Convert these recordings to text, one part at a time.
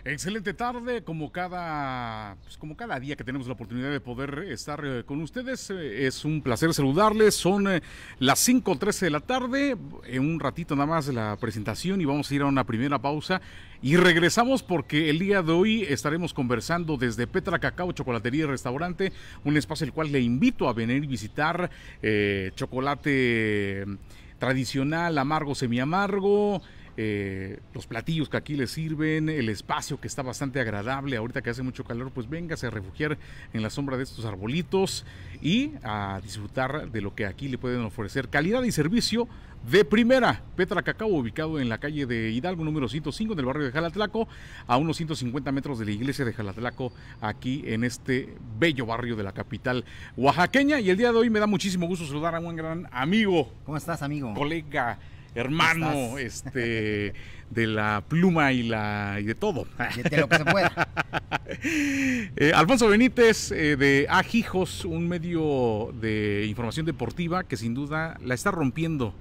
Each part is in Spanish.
Excelente tarde, como cada día que tenemos la oportunidad de poder estar con ustedes. Es un placer saludarles. Son las 5:13 de la tarde. En un ratito nada más la presentación y vamos a ir a una primera pausa. Y regresamos porque el día de hoy estaremos conversando desde Petra Cacao, Chocolatería y Restaurante, un espacio el cual le invito a venir y visitar. Chocolate tradicional, amargo, semiamargo. Los platillos que aquí les sirven, el espacio que está bastante agradable. Ahorita que hace mucho calor, pues véngase a refugiar en la sombra de estos arbolitos y a disfrutar de lo que aquí le pueden ofrecer. Calidad y servicio de primera. Petra Cacao, ubicado en la calle de Hidalgo número 105 en el barrio de Jalatlaco, a unos 150 metros de la iglesia de Jalatlaco, aquí en este bello barrio de la capital oaxaqueña. Y el día de hoy me da muchísimo gusto saludar a un gran amigo. ¿Cómo estás, amigo? Colega, hermano, de la pluma y de todo. De lo que se pueda. Alfonso Benítez, de Ajijos, un medio de información deportiva que sin duda la está rompiendo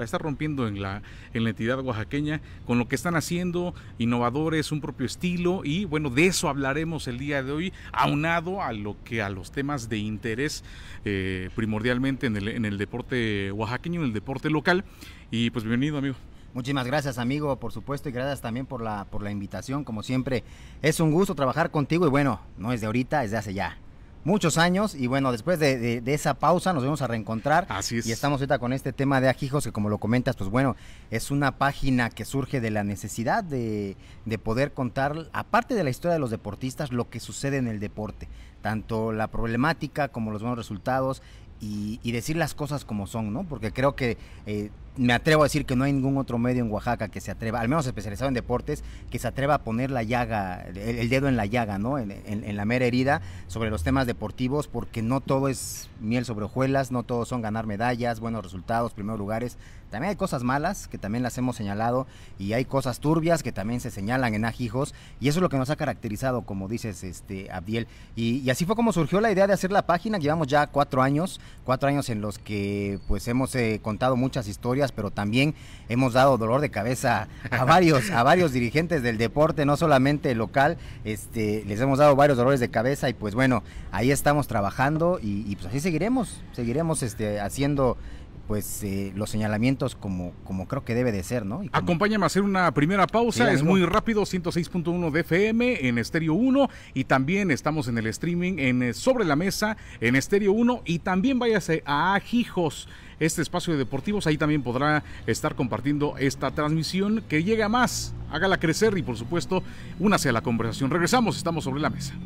en la entidad oaxaqueña, con lo que están haciendo, innovadores, un propio estilo, y bueno, de eso hablaremos el día de hoy, aunado a los temas de interés primordialmente en el deporte oaxaqueño, en el deporte local. Y pues bienvenido, amigo. Muchísimas gracias, amigo, por supuesto, y gracias también por la invitación. Como siempre, es un gusto trabajar contigo, y bueno, no es de ahorita, es de hace ya muchos años, y bueno, después de esa pausa nos vamos a reencontrar. Así es. Y estamos ahorita con este tema de Ajijos, que como lo comentas, pues bueno, es una página que surge de la necesidad de poder contar, aparte de la historia de los deportistas, lo que sucede en el deporte, tanto la problemática como los buenos resultados, y decir las cosas como son, ¿no? Porque creo que me atrevo a decir que no hay ningún otro medio en Oaxaca que se atreva, al menos especializado en deportes, que se atreva a poner la llaga, el dedo en la llaga, ¿no? En la mera herida sobre los temas deportivos, porque no todo es miel sobre hojuelas, no todos son ganar medallas, buenos resultados, primeros lugares. También hay cosas malas que también las hemos señalado, y hay cosas turbias que también se señalan en Ajijos, y eso es lo que nos ha caracterizado, como dices, Abdiel. Y así fue como surgió la idea de hacer la página. Llevamos ya 4 años en los que pues hemos contado muchas historias, pero también hemos dado dolor de cabeza a varios dirigentes del deporte, no solamente local. Les hemos dado varios dolores de cabeza, y pues bueno, ahí estamos trabajando, y pues así seguiremos haciendo pues los señalamientos como creo que debe de ser, ¿no? Acompáñame a hacer una primera pausa. Sí, es muy rápido, 106.1 de FM en Estéreo 1, y también estamos en el streaming en Sobre la Mesa en Estéreo 1, y también váyase a Ajijos, este espacio de deportivos, ahí también podrá estar compartiendo esta transmisión, que llegue a más, hágala crecer, y por supuesto, únase a la conversación. Regresamos, estamos Sobre la Mesa.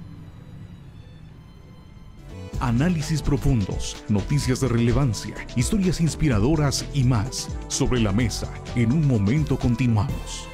Análisis profundos, noticias de relevancia, historias inspiradoras y más. Sobre la Mesa, en un momento continuamos.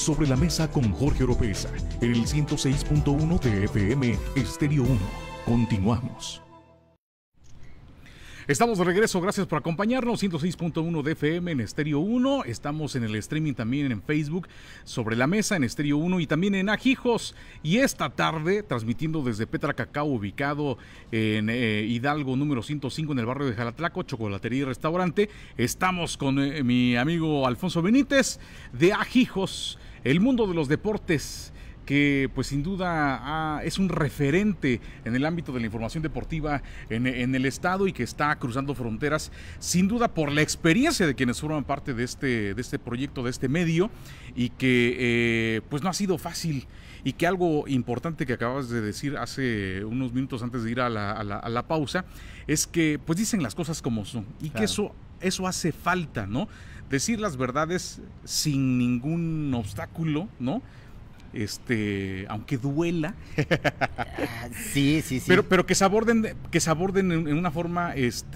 Sobre la Mesa con Jorge Oropesa, en el 106.1 de FM Estéreo 1. Continuamos. Estamos de regreso, gracias por acompañarnos, 106.1 de FM en Estéreo 1, estamos en el streaming también en Facebook, Sobre la Mesa en Estéreo 1 y también en Ajijos, y esta tarde transmitiendo desde Petra Cacao, ubicado en Hidalgo número 105 en el barrio de Jalatlaco, chocolatería y restaurante. Estamos con mi amigo Alfonso Benítez de Ajijos, el mundo de los deportes, que pues sin duda es un referente en el ámbito de la información deportiva en el estado y que está cruzando fronteras, sin duda por la experiencia de quienes forman parte de este proyecto, de este medio, y que pues no ha sido fácil, y que algo importante que acabas de decir hace unos minutos antes de ir a la pausa, es que pues dicen las cosas como son, y claro, que eso hace falta, ¿no? Decir las verdades sin ningún obstáculo, ¿no? Aunque duela. Sí. Pero que se aborden en una forma,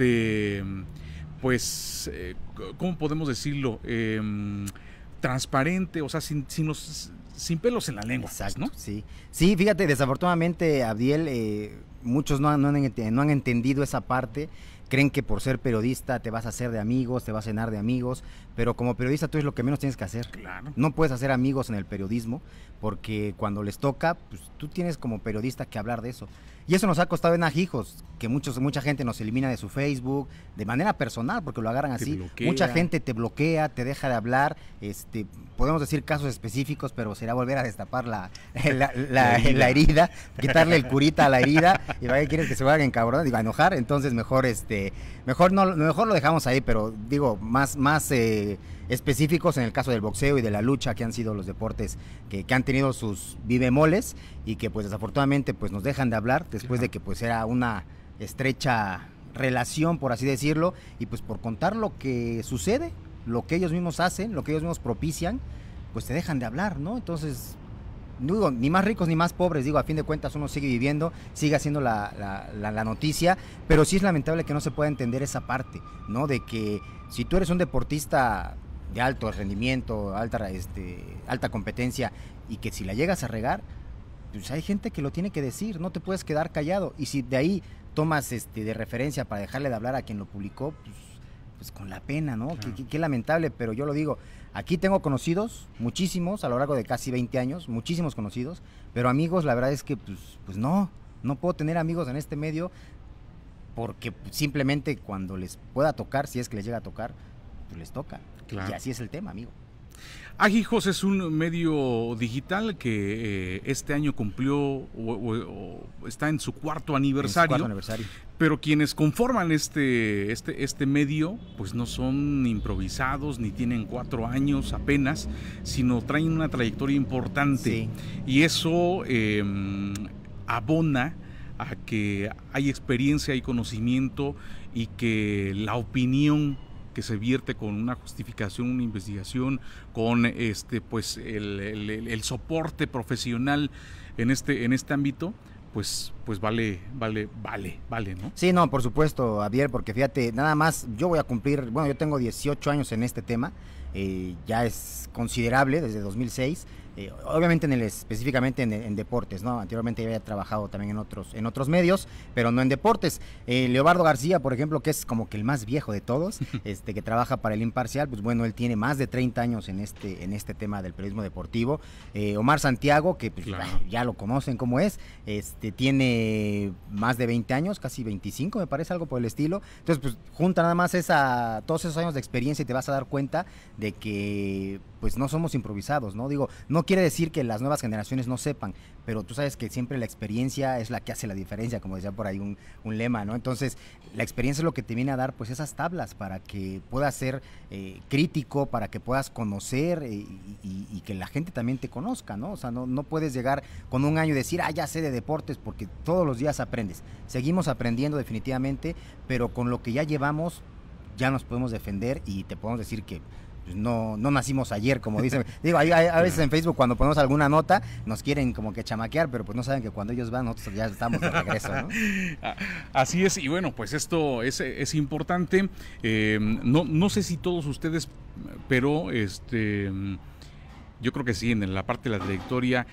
pues, ¿cómo podemos decirlo? Transparente, o sea, sin pelos en la lengua. Exacto, ¿no? Sí, fíjate, desafortunadamente, Abdiel, muchos no han entendido esa parte. Creen que por ser periodista te vas a hacer de amigos, te vas a llenar de amigos, pero como periodista tú es lo que menos tienes que hacer. Claro. No puedes hacer amigos en el periodismo, porque cuando les toca, pues tú tienes como periodista que hablar de eso. Y eso nos ha costado en Ajijos, que mucha gente nos elimina de su Facebook, de manera personal, porque lo agarran así. Mucha gente te bloquea, te deja de hablar, podemos decir casos específicos, pero será volver a destapar la herida, quitarle el curita a la herida, y vaya, quieres que se vayan cabrón, digo, a enojar, entonces mejor lo dejamos ahí, pero digo, más específicos en el caso del boxeo y de la lucha, que han sido los deportes que han tenido sus vivemoles y que pues desafortunadamente pues nos dejan de hablar después de que pues era una estrecha relación, por así decirlo, y pues por contar lo que sucede, lo que ellos mismos hacen, lo que ellos mismos propician, pues te dejan de hablar, ¿no? Entonces, digo, ni más ricos ni más pobres, digo, a fin de cuentas uno sigue viviendo, sigue haciendo la noticia, pero sí es lamentable que no se pueda entender esa parte, ¿no? De que si tú eres un deportista de alto rendimiento, alta competencia, y que si la llegas a regar, pues hay gente que lo tiene que decir, no te puedes quedar callado, y si de ahí tomas de referencia para dejarle de hablar a quien lo publicó, pues con la pena, ¿no? Claro. Qué lamentable, pero yo lo digo, aquí tengo conocidos, muchísimos, a lo largo de casi 20 años, muchísimos conocidos, pero amigos, la verdad es que pues no puedo tener amigos en este medio, porque simplemente cuando les pueda tocar, si es que les llega a tocar, pues les toca. Claro. Y así es el tema, amigo. Ajijos es un medio digital que este año cumplió o está en su cuarto aniversario. Pero quienes conforman este medio, pues no son improvisados, ni tienen 4 años apenas, sino traen una trayectoria importante. Sí. Y eso abona a que hay experiencia, hay conocimiento, y que la opinión que se vierte con una justificación, una investigación, con pues el soporte profesional en este ámbito, pues vale, ¿no? Sí, no, por supuesto, Javier, porque fíjate, nada más, yo tengo 18 años en este tema, ya es considerable desde 2006, obviamente específicamente en deportes, ¿no? Anteriormente ya había trabajado también en otros medios, pero no en deportes. Leobardo García, por ejemplo, que es como que el más viejo de todos, que trabaja para El Imparcial, pues bueno, él tiene más de 30 años en este tema del periodismo deportivo. Omar Santiago, que pues, claro, ya lo conocen cómo es, tiene más de 20 años, casi 25 me parece, algo por el estilo. Entonces, pues junta nada más todos esos años de experiencia y te vas a dar cuenta de que pues no somos improvisados, ¿no? Digo, no quiere decir que las nuevas generaciones no sepan, pero tú sabes que siempre la experiencia es la que hace la diferencia, como decía por ahí un lema, ¿no? Entonces, la experiencia es lo que te viene a dar pues esas tablas para que puedas ser crítico, para que puedas conocer y que la gente también te conozca, ¿no? O sea, no puedes llegar con un año y decir, ya sé de deportes, porque todos los días aprendes. Seguimos aprendiendo definitivamente, pero con lo que ya llevamos, ya nos podemos defender y te podemos decir que pues no nacimos ayer, como dicen. Digo, a veces en Facebook cuando ponemos alguna nota nos quieren como que chamaquear, pero pues no saben que cuando ellos van nosotros ya estamos de regreso, ¿no? Así es, y bueno, pues esto es importante. No sé si todos ustedes, pero Yo creo que sí, en la parte de la trayectoria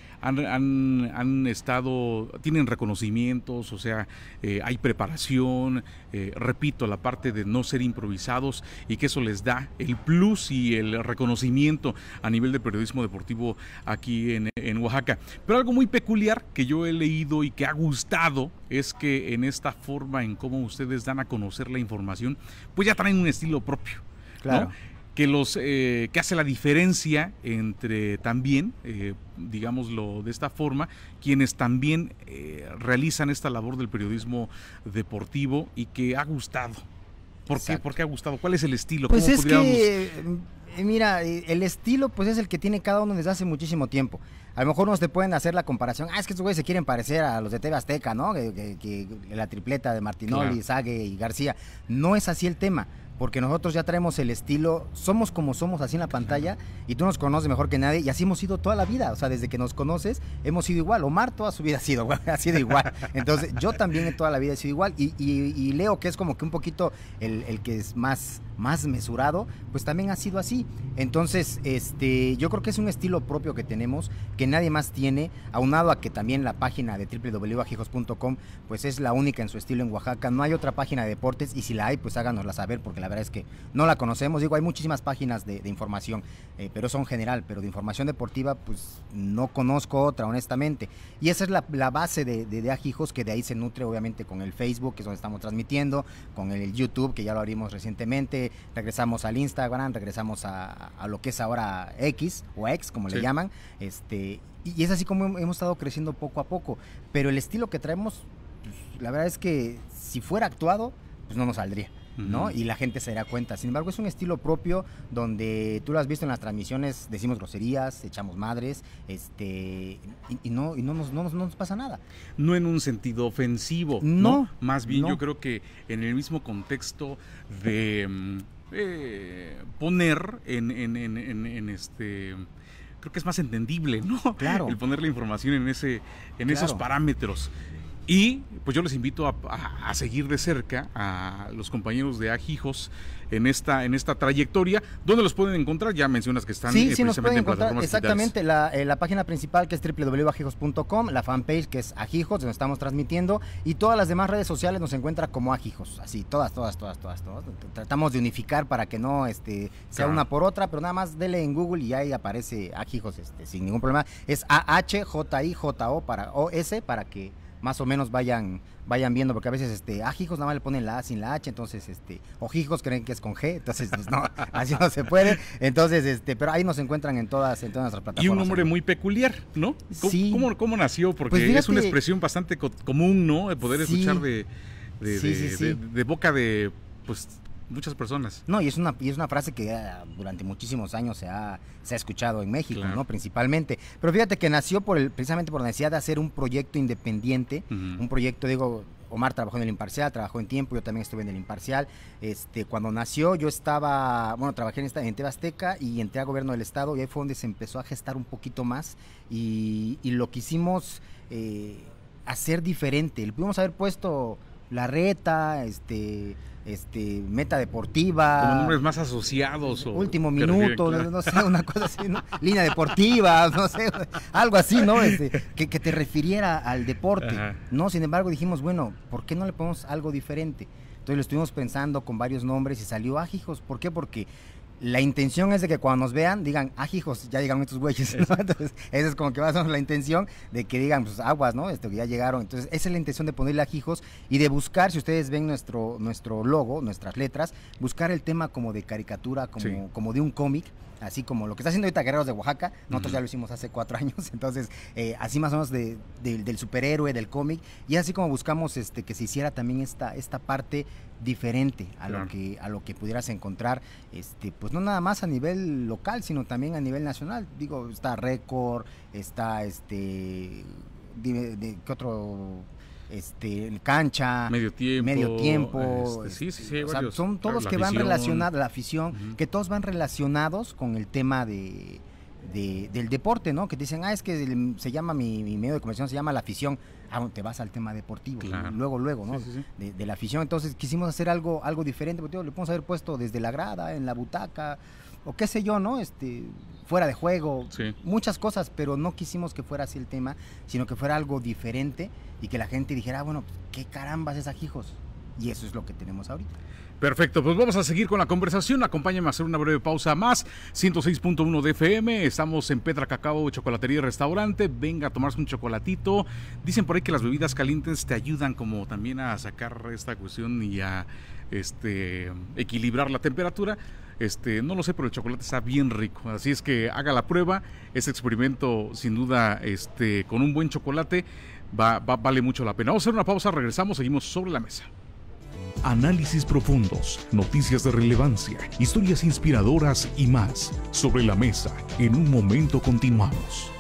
han estado, tienen reconocimientos, o sea, hay preparación, repito, la parte de no ser improvisados y que eso les da el plus y el reconocimiento a nivel de periodismo deportivo aquí en Oaxaca. Pero algo muy peculiar que yo he leído y que ha gustado es que en esta forma en cómo ustedes dan a conocer la información, pues ya traen un estilo propio, Claro. ¿no? Que hace la diferencia entre también, digámoslo de esta forma, quienes también realizan esta labor del periodismo deportivo y que ha gustado. ¿Por qué? ¿Por qué ha gustado? ¿Cuál es el estilo? Pues ¿Cómo es podríamos... que, mira, el estilo pues es el que tiene cada uno desde hace muchísimo tiempo. A lo mejor unos te pueden hacer la comparación, es que estos güeyes se quieren parecer a los de TV Azteca, ¿no? Que la tripleta de Martinoli, Claro. Sague y García. No es así el tema, porque nosotros ya traemos el estilo, somos como somos así en la pantalla, y tú nos conoces mejor que nadie, y así hemos sido toda la vida, o sea, desde que nos conoces, hemos sido igual. Omar toda su vida ha sido igual, entonces yo también en toda la vida he sido igual, y Leo, que es como que un poquito el que es más mesurado, pues también ha sido así. Entonces, yo creo que es un estilo propio que tenemos, que nadie más tiene, aunado a que también la página de www.ajijos.com, pues es la única en su estilo en Oaxaca. No hay otra página de deportes, y si la hay, pues háganosla saber, porque la verdad es que no la conocemos. Digo, hay muchísimas páginas de información, pero son general, pero de información deportiva, pues no conozco otra, honestamente. Y esa es la base de Ajijos, que de ahí se nutre obviamente con el Facebook, que es donde estamos transmitiendo, con el YouTube, que ya lo abrimos recientemente, regresamos al Instagram, regresamos a lo que es ahora X, o X, como le llaman, y es así como hemos estado creciendo poco a poco. Pero el estilo que traemos, pues, la verdad es que si fuera actuado, pues no nos saldría, ¿no? Y la gente se dará cuenta. Sin embargo, es un estilo propio donde tú lo has visto en las transmisiones, decimos groserías, echamos madres, y no nos pasa nada. No en un sentido ofensivo, No, más bien no. yo creo que en el mismo contexto de poner creo que es más entendible, ¿no? Claro. El poner la información en esos Claro. parámetros. Y pues yo les invito a seguir de cerca a los compañeros de Ajijos en esta trayectoria. ¿Dónde los pueden encontrar? Ya mencionas que están Sí, nos precisamente pueden en encontrar plataformas exactamente la página principal, que es www.ajijos.com, la fanpage, que es Ajijos, donde estamos transmitiendo, y todas las demás redes sociales nos encuentra como Ajijos, así, todas. Tratamos de unificar para que no sea Claro. una por otra, pero nada más dele en Google y ahí aparece Ajijos, sin ningún problema. Es AHJIJO para OS, para que más o menos vayan viendo, porque a veces Ajijos nada más le ponen la A sin la H, entonces Ojijos creen que es con G, entonces pues, no, así no se puede. Entonces, pero ahí nos encuentran en todas nuestras plataformas. Y un nombre muy peculiar, ¿no? Sí. ¿Cómo nació? Porque Pues fíjate, es una expresión bastante común, ¿no? De poder Sí. escuchar Sí. de boca de pues muchas personas. No, y es una frase que durante muchísimos años se ha escuchado en México, Claro. ¿no? Principalmente. Pero fíjate que nació precisamente por la necesidad de hacer un proyecto independiente, un proyecto, digo, Omar trabajó en El Imparcial, trabajó en Tiempo, yo también estuve en El Imparcial. Cuando nació yo trabajé en TV Azteca y entré a Gobierno del Estado, y ahí fue donde se empezó a gestar un poquito más, y lo quisimos hacer diferente. Le pudimos haber puesto La Reta, Meta Deportiva, Como nombres más asociados. Último que refieren, Minuto, claro. no sé, una cosa así, ¿no? Línea Deportiva, no sé, algo así, ¿no? Que te refiriera al deporte, Ajá. ¿no? Sin embargo, dijimos, bueno, ¿por qué no le ponemos algo diferente? Entonces lo estuvimos pensando con varios nombres y salió Ajijos. ¿Por qué? Porque la intención es de que cuando nos vean digan, Ajijos, ya llegaron estos güeyes, ¿no? Entonces, esa es como que más o menos la intención de que digan, pues aguas, ¿no? Que ya llegaron. Entonces, esa es la intención de ponerle Ajijos y de buscar, si ustedes ven nuestro logo, nuestras letras, buscar el tema como de caricatura, como de un cómic, así como lo que está haciendo ahorita Guerreros de Oaxaca. Nosotros ya lo hicimos hace 4 años, entonces así más o menos del superhéroe, del cómic, y así como buscamos que se hiciera también esta parte diferente a Claro. lo que pudieras encontrar, pues no nada más a nivel local, sino también a nivel nacional. Digo, está Récord, está ¿qué otro? Cancha, Medio tiempo. sí, hay o sea, varios. son todos La que van afición. relacionados, la afición, que todos van relacionados con el tema del deporte, ¿no? Que te dicen, es que se llama mi medio de comunicación, se llama La Afición. Te vas al tema deportivo, Claro. luego, ¿no? Sí. De la afición. Entonces quisimos hacer algo diferente, porque le podemos haber puesto desde la grada, en la butaca, o qué sé yo, ¿no? Fuera de juego, sí, muchas cosas, pero no quisimos que fuera así el tema, sino que fuera algo diferente y que la gente dijera, bueno, qué carambas es Agijos. Y eso es lo que tenemos ahorita. Perfecto, pues vamos a seguir con la conversación. Acompáñame a hacer una breve pausa más. 106.1 de FM, estamos en Petra Cacao, chocolatería y restaurante. Venga a tomarse un chocolatito. Dicen por ahí que las bebidas calientes te ayudan como también a sacar esta cuestión y a equilibrar la temperatura. No lo sé, pero el chocolate está bien rico. Así es que haga la prueba. Ese experimento, sin duda, con un buen chocolate, vale mucho la pena. Vamos a hacer una pausa, regresamos, seguimos sobre la mesa. Análisis profundos, noticias de relevancia, historias inspiradoras y más. Sobre la mesa, en un momento continuamos.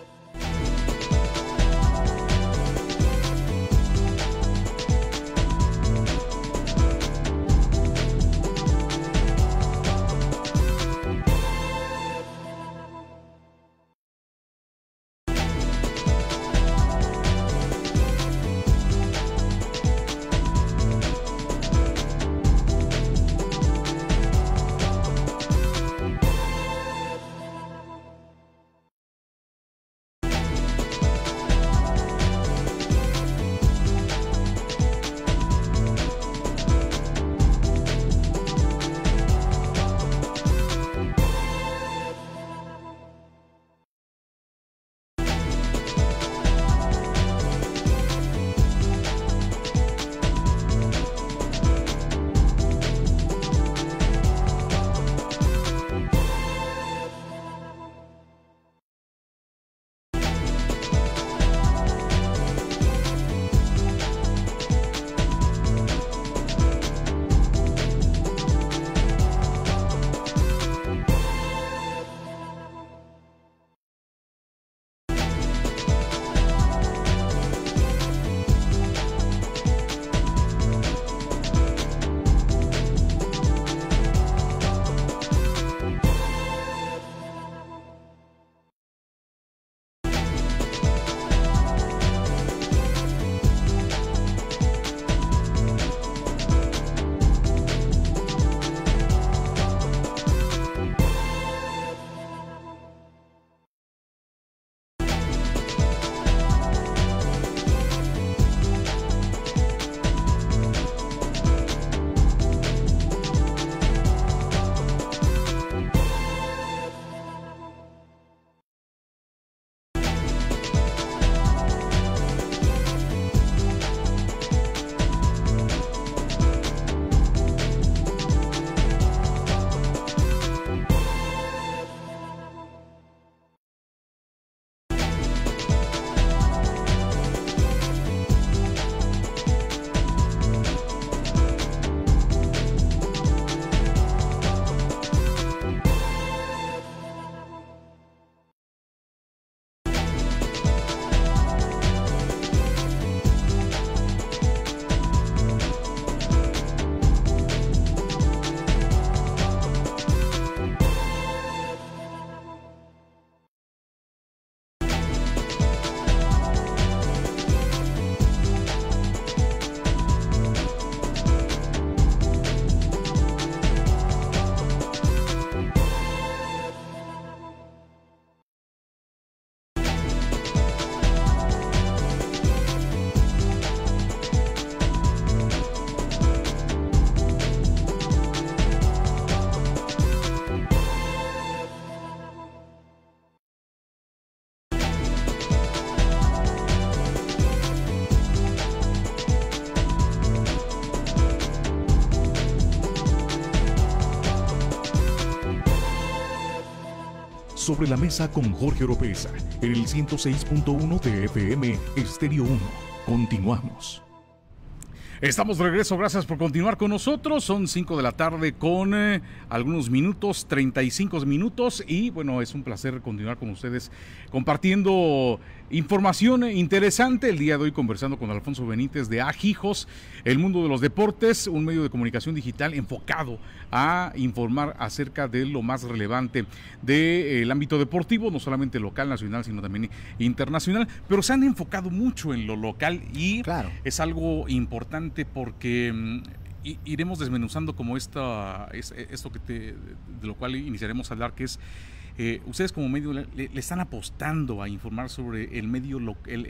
Sobre la mesa con Jorge Oropesa, en el 106.1 de FM Estéreo 1. Continuamos. Estamos de regreso, gracias por continuar con nosotros. Son 5 de la tarde con algunos minutos, 35 minutos. Y bueno, es un placer continuar con ustedes compartiendo información interesante. El día de hoy conversando con Alfonso Benítez de Agijos, el mundo de los deportes, un medio de comunicación digital enfocado a informar acerca de lo más relevante del ámbito deportivo, no solamente local, nacional, sino también internacional. Pero se han enfocado mucho en lo local y claro, es algo importante porque iremos desmenuzando como esto de lo cual iniciaremos a hablar, que es ustedes como medio le están apostando a informar sobre el medio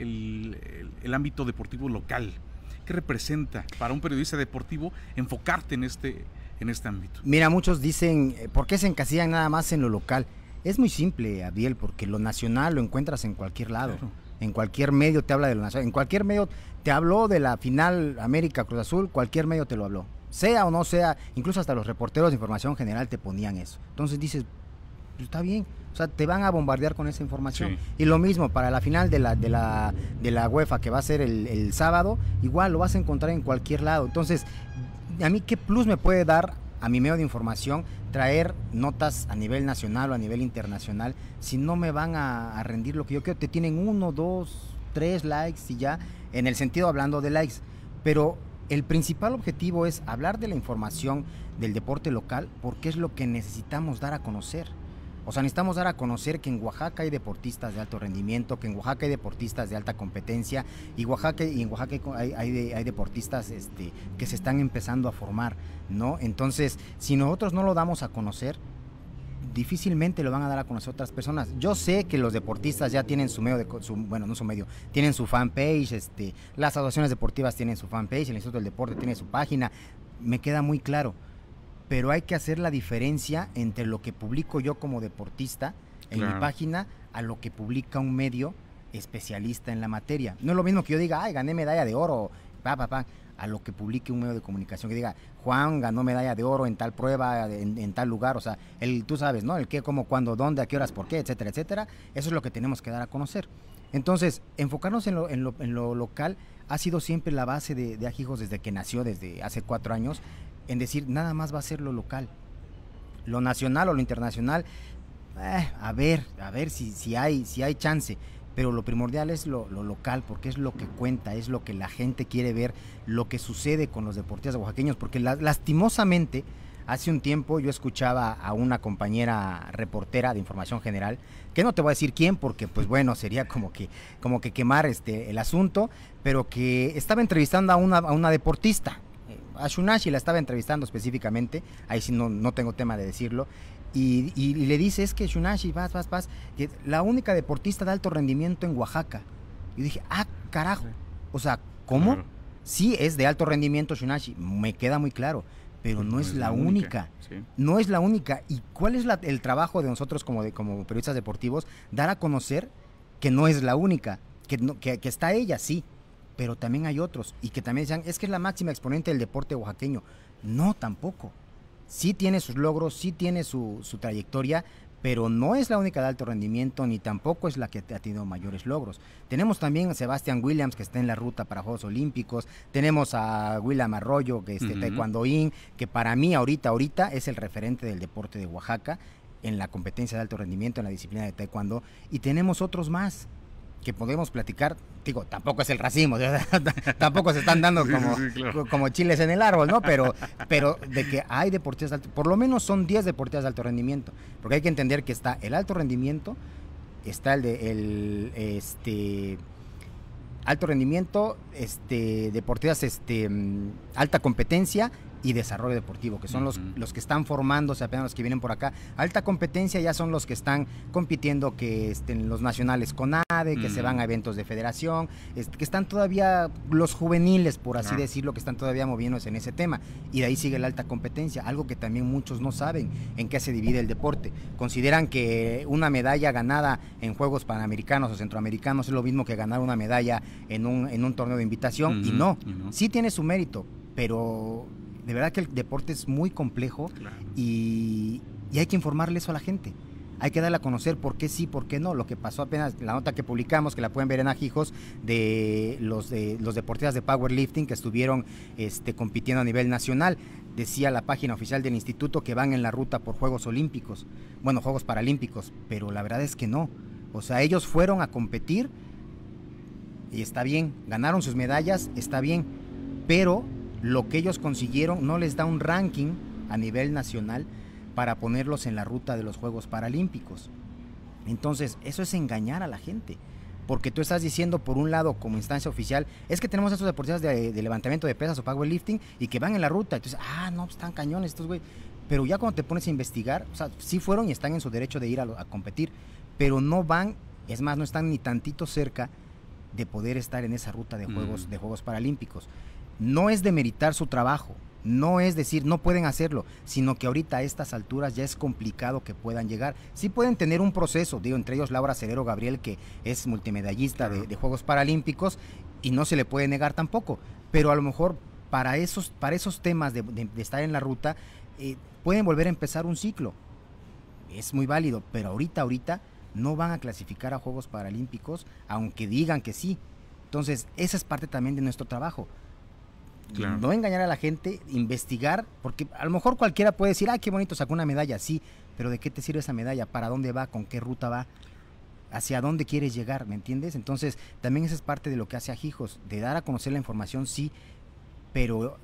el ámbito deportivo local. ¿Qué representa para un periodista deportivo enfocarte en este ámbito? Mira, muchos dicen, ¿por qué se encasillan nada más en lo local? Es muy simple, Abdiel, porque lo nacional lo encuentras en cualquier lado. Claro. En cualquier medio te habla de lo nacional. En cualquier medio te habló de la final América Cruz Azul, cualquier medio te lo habló. Sea o no sea, incluso hasta los reporteros de información general te ponían eso. Entonces dices, pues está bien, o sea, te van a bombardear con esa información. Sí. Y lo mismo para la final de la UEFA, que va a ser el sábado, igual lo vas a encontrar en cualquier lado. Entonces, a mí, ¿qué plus me puede dar a mi medio de información traer notas a nivel nacional o a nivel internacional si no me van a rendir lo que yo quiero? Te tienen 1, 2, 3 likes y ya, en el sentido hablando de likes, pero el principal objetivo es hablar de la información del deporte local, porque es lo que necesitamos dar a conocer. O sea, necesitamos dar a conocer que en Oaxaca hay deportistas de alto rendimiento, que en Oaxaca hay deportistas de alta competencia, y en Oaxaca hay deportistas que se están empezando a formar, ¿no? Entonces, si nosotros no lo damos a conocer, difícilmente lo van a dar a conocer otras personas. Yo sé que los deportistas ya tienen tienen su fanpage, las asociaciones deportivas tienen su fanpage, el Instituto del Deporte tiene su página, me queda muy claro. Pero hay que hacer la diferencia entre lo que publico yo como deportista en mi página a lo que publica un medio especialista en la materia. No es lo mismo que yo diga, gané medalla de oro, a lo que publique un medio de comunicación que diga, Juan ganó medalla de oro en tal prueba, en tal lugar. O sea, tú sabes, ¿no? El qué, cómo, cuándo, dónde, a qué horas, por qué, etcétera, etcétera. Eso es lo que tenemos que dar a conocer. Entonces, enfocarnos en lo local ha sido siempre la base de Ajijos desde que nació, desde hace 4 años, en decir, nada más va a ser lo local. Lo nacional o lo internacional, a ver si hay chance, pero lo primordial es lo local, porque es lo que cuenta, es lo que la gente quiere ver, lo que sucede con los deportistas oaxaqueños, porque lastimosamente, hace un tiempo yo escuchaba a una compañera reportera de información general, que no te voy a decir quién, porque pues bueno, sería como que quemar el asunto, pero que estaba entrevistando a una deportista, a Shunashi la estaba entrevistando específicamente, ahí sí no tengo tema de decirlo, y le dice, es que Shunashi, la única deportista de alto rendimiento en Oaxaca. Y dije, carajo, o sea, ¿cómo? Claro. Sí, es de alto rendimiento Shunashi, me queda muy claro, pero no es la única. Sí. No es la única. ¿Y cuál es el trabajo de nosotros como periodistas deportivos? Dar a conocer que no es la única, que está ella, sí, pero también hay otros, y que también decían, es que es la máxima exponente del deporte oaxaqueño. No, tampoco. Sí tiene sus logros, sí tiene su trayectoria, pero no es la única de alto rendimiento, ni tampoco es la que ha tenido mayores logros. Tenemos también a Sebastián Williams, que está en la ruta para Juegos Olímpicos. Tenemos a William Arroyo, que es taekwondoín, que para mí ahorita es el referente del deporte de Oaxaca en la competencia de alto rendimiento, en la disciplina de taekwondo. Y tenemos otros más que podemos platicar. Digo, tampoco es el racimo, tampoco se están dando como chiles en el árbol, ¿no? Pero de que hay deportistas de alto, por lo menos son 10 deportistas de alto rendimiento, porque hay que entender que está el alto rendimiento, está alto rendimiento, deportistas alta competencia y desarrollo deportivo, que son los que están formándose, apenas los que vienen por acá. Alta competencia ya son los que están compitiendo, que en los nacionales CONADE, que se van a eventos de federación, que están todavía los juveniles, por así decirlo, que están todavía moviéndose en ese tema, y de ahí sigue la alta competencia, algo que también muchos no saben en qué se divide el deporte. Consideran que una medalla ganada en Juegos Panamericanos o Centroamericanos es lo mismo que ganar una medalla en un torneo de invitación, y no, sí tiene su mérito, pero de verdad que el deporte es muy complejo, y hay que informarle eso a la gente. Hay que darle a conocer por qué sí, por qué no. Lo que pasó apenas, la nota que publicamos, que la pueden ver en Ajijos, de los deportistas de powerlifting que estuvieron compitiendo a nivel nacional. Decía la página oficial del instituto que van en la ruta por Juegos Olímpicos, bueno, Juegos Paralímpicos, pero la verdad es que no. O sea, ellos fueron a competir y está bien, ganaron sus medallas, está bien, pero lo que ellos consiguieron no les da un ranking a nivel nacional para ponerlos en la ruta de los Juegos Paralímpicos. Entonces, eso es engañar a la gente. porque tú estás diciendo por un lado como instancia oficial, es que tenemos estos deportistas de levantamiento de pesas o powerlifting y que van en la ruta, entonces, no, pues están cañones estos güey, pero ya cuando te pones a investigar, o sea, sí fueron y están en su derecho de ir a competir, pero no van, es más, no están ni tantito cerca de poder estar en esa ruta de Juegos Paralímpicos. No es demeritar su trabajo, no es decir, no pueden hacerlo, sino que ahorita a estas alturas ya es complicado que puedan llegar. Sí pueden tener un proceso, digo, entre ellos Laura Cerero Gabriel, que es multimedallista de Juegos Paralímpicos, y no se le puede negar tampoco, pero a lo mejor para esos temas de estar en la ruta, pueden volver a empezar un ciclo. Es muy válido, pero ahorita no van a clasificar a Juegos Paralímpicos, aunque digan que sí. Entonces, esa es parte también de nuestro trabajo. Claro. No engañar a la gente, investigar, porque a lo mejor cualquiera puede decir, qué bonito, sacó una medalla, sí, pero ¿de qué te sirve esa medalla? ¿Para dónde va? ¿Con qué ruta va? ¿Hacia dónde quieres llegar? ¿Me entiendes? Entonces, también esa es parte de lo que hace Ajijos, de dar a conocer la información, sí, pero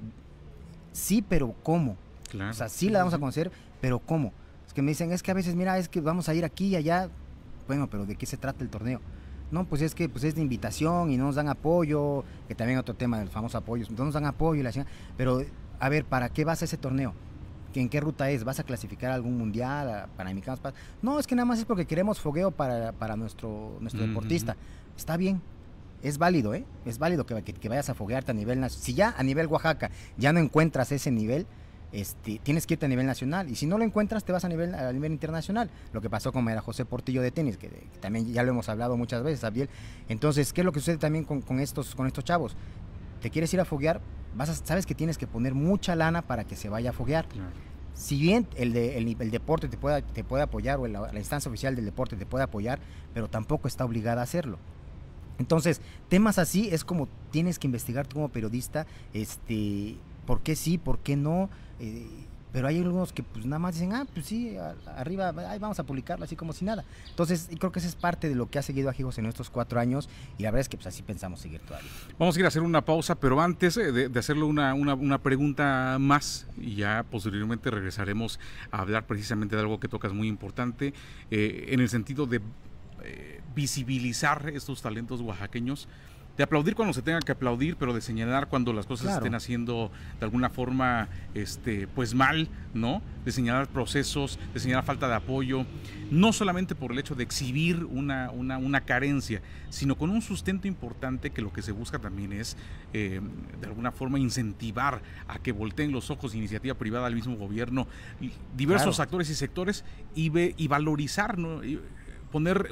¿cómo? Claro. O sea, sí la damos a conocer, pero ¿cómo? Es que me dicen, es que a veces, mira, es que vamos a ir aquí y allá. Bueno, pero ¿de qué se trata el torneo? No, pues es que es de invitación y no nos dan apoyo, que también otro tema del famoso apoyo, no nos dan apoyo, pero a ver, ¿para qué vas a ese torneo? ¿En qué ruta es? ¿Vas a clasificar a algún mundial, a Panamericanos? No, es que nada más es porque queremos fogueo para nuestro deportista. Está bien, es válido, es válido que vayas a foguearte a nivel nacional. Si ya a nivel Oaxaca ya no encuentras ese nivel, tienes que irte a nivel nacional, y si no lo encuentras te vas a nivel internacional, lo que pasó con María José Portillo de tenis, que también ya lo hemos hablado muchas veces, Abiel. Entonces, ¿qué es lo que sucede también con estos chavos? ¿Te quieres ir a foguear? Sabes que tienes que poner mucha lana para que se vaya a foguear. Claro. Si bien el deporte te puede apoyar, o la instancia oficial del deporte te puede apoyar, pero tampoco está obligada a hacerlo. Entonces, temas así es como tienes que investigar tú como periodista, ¿por qué sí, por qué no? Pero hay algunos que pues nada más dicen, pues sí, arriba, vamos a publicarlo así como si nada. Entonces, creo que esa es parte de lo que ha seguido Ajijos en estos 4 años, y la verdad es que pues así pensamos seguir todavía. Vamos a ir a hacer una pausa, pero antes de hacerle una pregunta más, y ya posteriormente regresaremos a hablar precisamente de algo que tocas muy importante, en el sentido de visibilizar estos talentos oaxaqueños, de aplaudir cuando se tenga que aplaudir, pero de señalar cuando las cosas estén haciendo de alguna forma pues mal, ¿no? De señalar procesos, de señalar falta de apoyo, no solamente por el hecho de exhibir una carencia, sino con un sustento importante, que lo que se busca también es de alguna forma incentivar a que volteen los ojos, iniciativa privada, al mismo gobierno, diversos actores y sectores, y valorizar, ¿no? Poner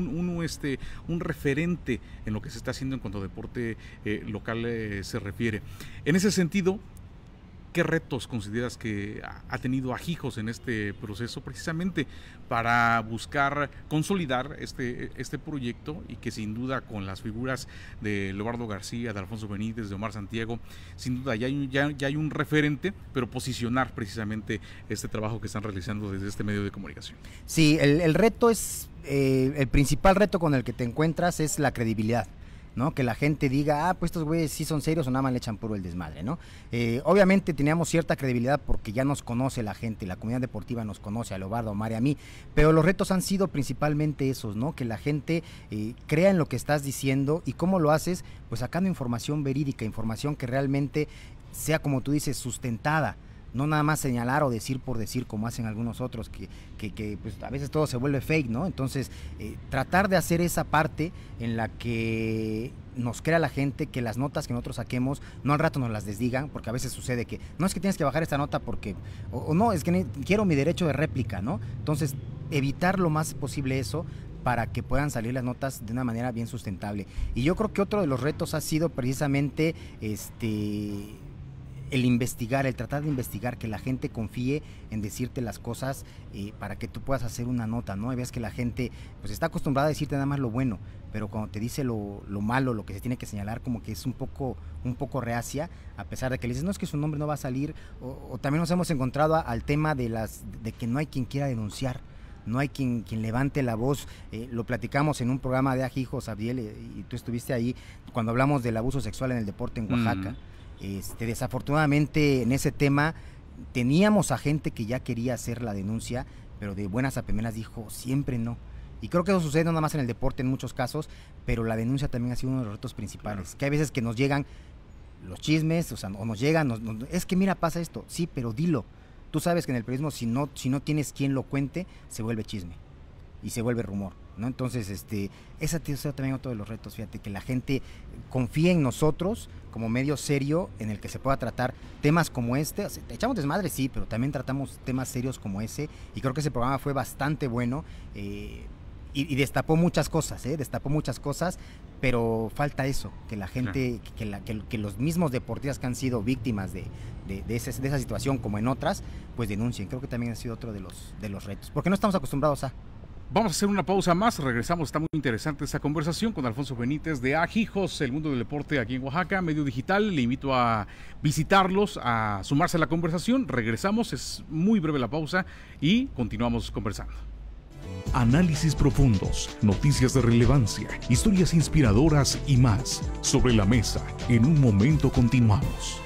un referente en lo que se está haciendo en cuanto a deporte local se refiere. En ese sentido, ¿qué retos consideras que ha tenido Ajijos en este proceso precisamente para buscar consolidar este proyecto, y que sin duda con las figuras de Leobardo García, de Alfonso Benítez, de Omar Santiago, sin duda ya hay un referente, pero posicionar precisamente este trabajo que están realizando desde este medio de comunicación? Sí, el reto es, el principal reto con el que te encuentras es la credibilidad, ¿no? Que la gente diga, pues estos güeyes sí son serios o nada más le echan puro el desmadre, ¿no? Obviamente teníamos cierta credibilidad porque ya nos conoce la gente, la comunidad deportiva nos conoce, a Leobardo, a Omar y a mí, pero los retos han sido principalmente esos, ¿no? Que la gente crea en lo que estás diciendo. ¿Y cómo lo haces? Pues sacando información verídica, información que realmente sea, como tú dices, sustentada. No nada más señalar o decir por decir, como hacen algunos otros, que pues a veces todo se vuelve fake, ¿no? Entonces, tratar de hacer esa parte en la que nos crea la gente, que las notas que nosotros saquemos, no al rato nos las desdigan, porque a veces sucede que, no es que tienes que bajar esta nota porque, o no, es que quiero mi derecho de réplica, ¿no? Entonces, evitar lo más posible eso, para que puedan salir las notas de una manera bien sustentable. Y yo creo que otro de los retos ha sido precisamente el investigar, el tratar de investigar, que la gente confíe en decirte las cosas para que tú puedas hacer una nota, ¿no? Y ves que la gente pues está acostumbrada a decirte nada más lo bueno, pero cuando te dice lo malo, lo que se tiene que señalar, como que es un poco reacia, a pesar de que le dices, no, es que su nombre no va a salir, o también nos hemos encontrado al tema de que no hay quien quiera denunciar, no hay quien levante la voz. Lo platicamos en un programa de Ajijos, Abiel, y tú estuviste ahí, cuando hablamos del abuso sexual en el deporte en Oaxaca. Desafortunadamente en ese tema teníamos a gente que ya quería hacer la denuncia, pero de buenas a primeras dijo siempre no. Y creo que eso sucede no nada más en el deporte en muchos casos, pero la denuncia también ha sido uno de los retos principales. Claro. Que hay veces que nos llegan los chismes, o nos llegan, es que mira, pasa esto. Sí, pero dilo. Tú sabes que en el periodismo, si no tienes quien lo cuente, se vuelve chisme y se vuelve rumor, ¿no? Entonces, ese ha sido también otro de los retos, fíjate, que la gente confíe en nosotros como medio serio en el que se pueda tratar temas como este. O sea, echamos desmadre, sí, pero también tratamos temas serios como ese, y creo que ese programa fue bastante bueno, y destapó muchas cosas, pero falta eso, que la gente, que los mismos deportistas que han sido víctimas de esa situación, como en otras, pues denuncien. Creo que también ha sido otro de los retos, porque no estamos acostumbrados a... Vamos a hacer una pausa más, regresamos, está muy interesante esta conversación con Alfonso Benítez de Ajijos, el mundo del deporte aquí en Oaxaca, medio digital. Le invito a visitarlos, a sumarse a la conversación. Regresamos, es muy breve la pausa y continuamos conversando. Análisis profundos, noticias de relevancia, historias inspiradoras y más. Sobre la mesa, en un momento continuamos.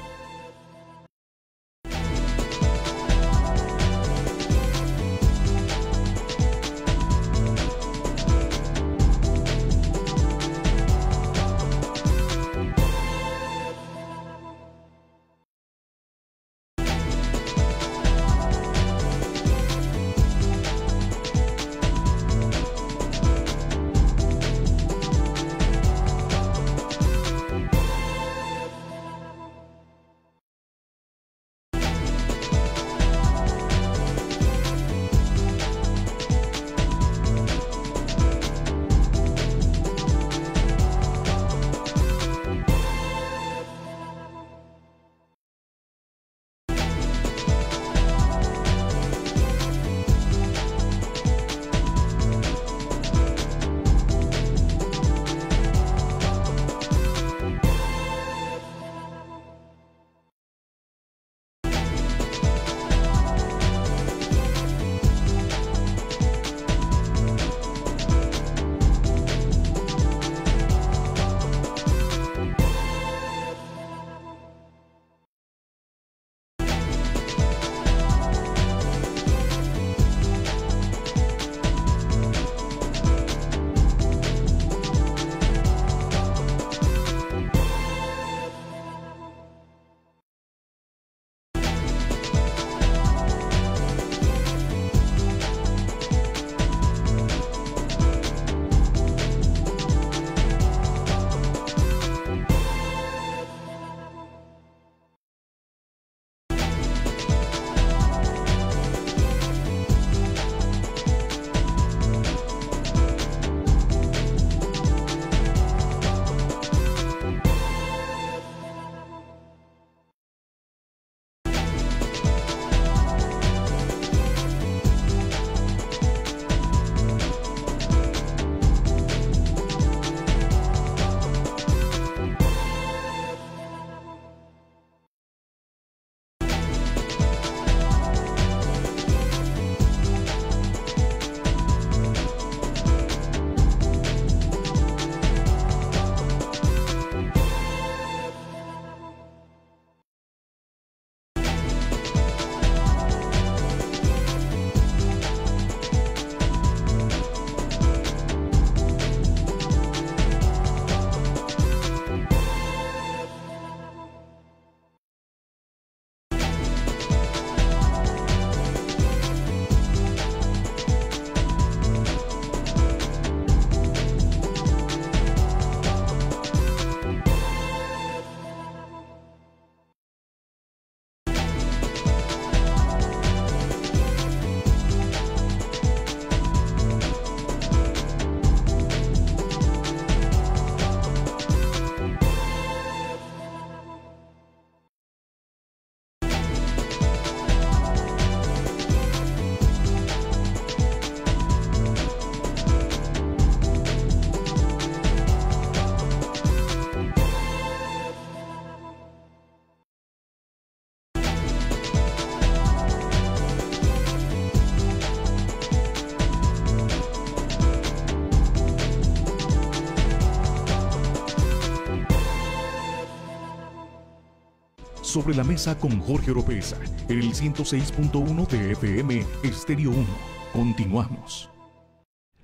Sobre la mesa con Jorge Oropesa, en el 106.1 de FM Estéreo 1. Continuamos.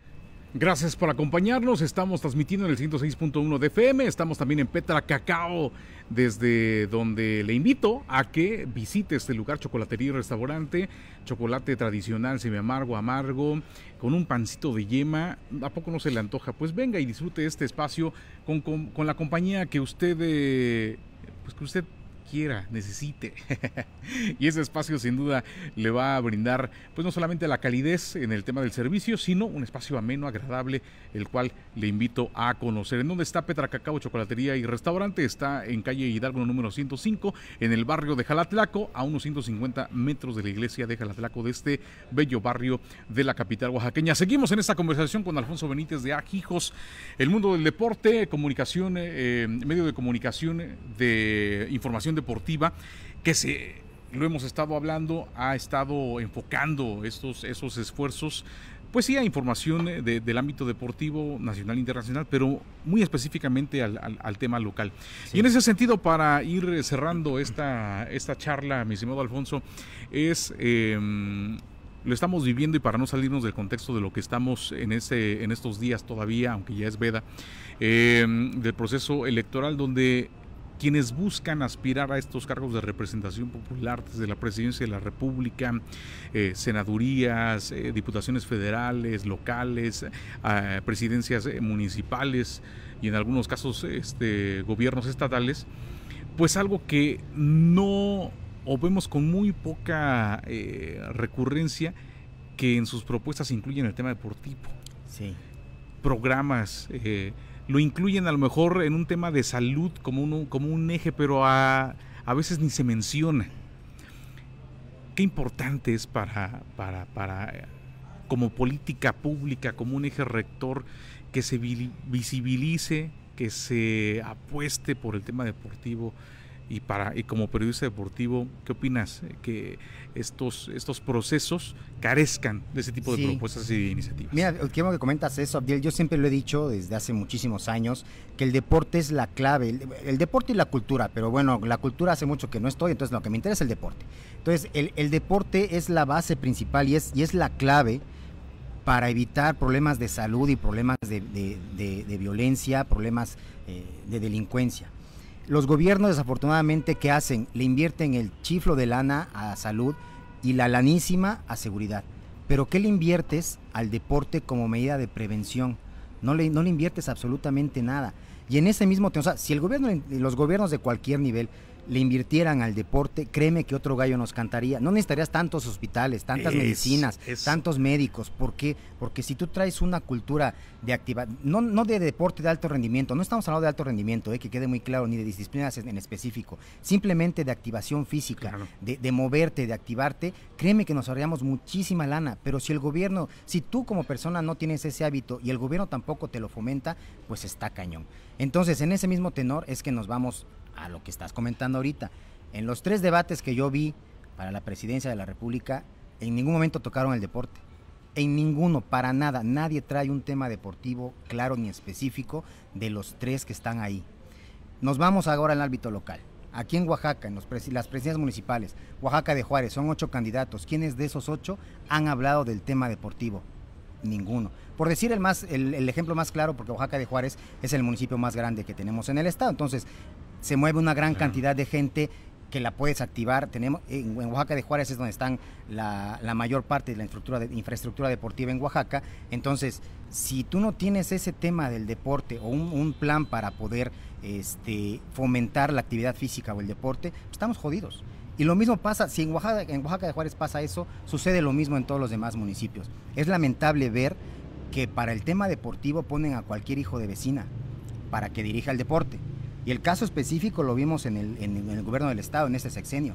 Gracias por acompañarnos. Estamos transmitiendo en el 106.1 de FM. Estamos también en Petra Cacao, desde donde le invito a que visite este lugar, chocolatería y restaurante. Chocolate tradicional, semiamargo, amargo, con un pancito de yema. ¿A poco no se le antoja? Pues venga y disfrute este espacio con la compañía que usted, quiera, necesite. Y ese espacio sin duda le va a brindar pues no solamente la calidez en el tema del servicio, sino un espacio ameno, agradable, el cual le invito a conocer. ¿En dónde está Petra Cacao, chocolatería y restaurante? Está en calle Hidalgo número 105, en el barrio de Jalatlaco, a unos 150 metros de la iglesia de Jalatlaco, de este bello barrio de la capital oaxaqueña. Seguimos en esta conversación con Alfonso Benítez de Ajijos, el mundo del deporte, comunicación, medio de comunicación de información deportiva, que lo hemos estado hablando, ha estado enfocando esos esfuerzos, pues sí, a información del ámbito deportivo nacional e internacional, pero muy específicamente al tema local. Sí. Y en ese sentido, para ir cerrando esta charla, mi estimado Alfonso, lo estamos viviendo, y para no salirnos del contexto de lo que estamos en estos días todavía, aunque ya es veda, del proceso electoral, donde quienes buscan aspirar a estos cargos de representación popular, desde la presidencia de la República, senadurías, diputaciones federales, locales, presidencias municipales y en algunos casos gobiernos estatales, pues algo que no, o vemos con muy poca recurrencia, que en sus propuestas incluyen el tema deportivo. Sí. Programas, lo incluyen a lo mejor en un tema de salud como un eje, pero a veces ni se menciona. Qué importante es para como política pública, como un eje rector, que se visibilice, que se apueste por el tema deportivo. Y como periodista deportivo, ¿qué opinas? Que estos procesos carezcan de ese tipo de propuestas y de iniciativas. Mira, quiero que comentas eso, Abdiel. Yo siempre lo he dicho desde hace muchísimos años, que el deporte es la clave, el deporte y la cultura, pero bueno, la cultura hace mucho que no estoy, entonces lo que me interesa es el deporte. Entonces, el deporte es la base principal y es la clave para evitar problemas de salud y problemas de violencia, problemas de delincuencia. Los gobiernos, desafortunadamente, ¿qué hacen? Le invierten el chiflo de lana a salud y la lanísima a seguridad. ¿Pero qué le inviertes al deporte como medida de prevención? No le inviertes absolutamente nada. Y en ese mismo tema, o sea, si los gobiernos de cualquier nivel le invirtieran al deporte, créeme que otro gallo nos cantaría. No necesitarías tantos hospitales, tantas medicinas, tantos médicos. ¿Por qué? Porque si tú traes una cultura de actividad, no de deporte de alto rendimiento, no estamos hablando de alto rendimiento, que quede muy claro, ni de disciplinas en específico, simplemente de activación física, claro, de moverte, de activarte, créeme que nos ahorraríamos muchísima lana. Pero si tú como persona no tienes ese hábito y el gobierno tampoco te lo fomenta, pues está cañón. Entonces, en ese mismo tenor es que nos vamos a lo que estás comentando ahorita. En los 3 debates que yo vi para la presidencia de la República, en ningún momento tocaron el deporte. En ninguno, para nada. Nadie trae un tema deportivo claro ni específico de los 3 que están ahí. Nos vamos ahora al ámbito local. Aquí en Oaxaca, en las presidencias municipales, Oaxaca de Juárez, son 8 candidatos. ¿Quiénes de esos 8 han hablado del tema deportivo? Ninguno. Por decir el ejemplo más claro, porque Oaxaca de Juárez es el municipio más grande que tenemos en el estado. Entonces, se mueve una gran cantidad de gente que la puedes activar. En Oaxaca de Juárez es donde están la mayor parte de la infraestructura deportiva en Oaxaca. Entonces, si tú no tienes ese tema del deporte o un plan para poder fomentar la actividad física o el deporte, estamos jodidos. Y lo mismo pasa, si en Oaxaca de Juárez pasa eso, sucede lo mismo en todos los demás municipios. Es lamentable ver que para el tema deportivo ponen a cualquier hijo de vecina para que dirija el deporte. Y el caso específico lo vimos en el gobierno del estado, en este sexenio.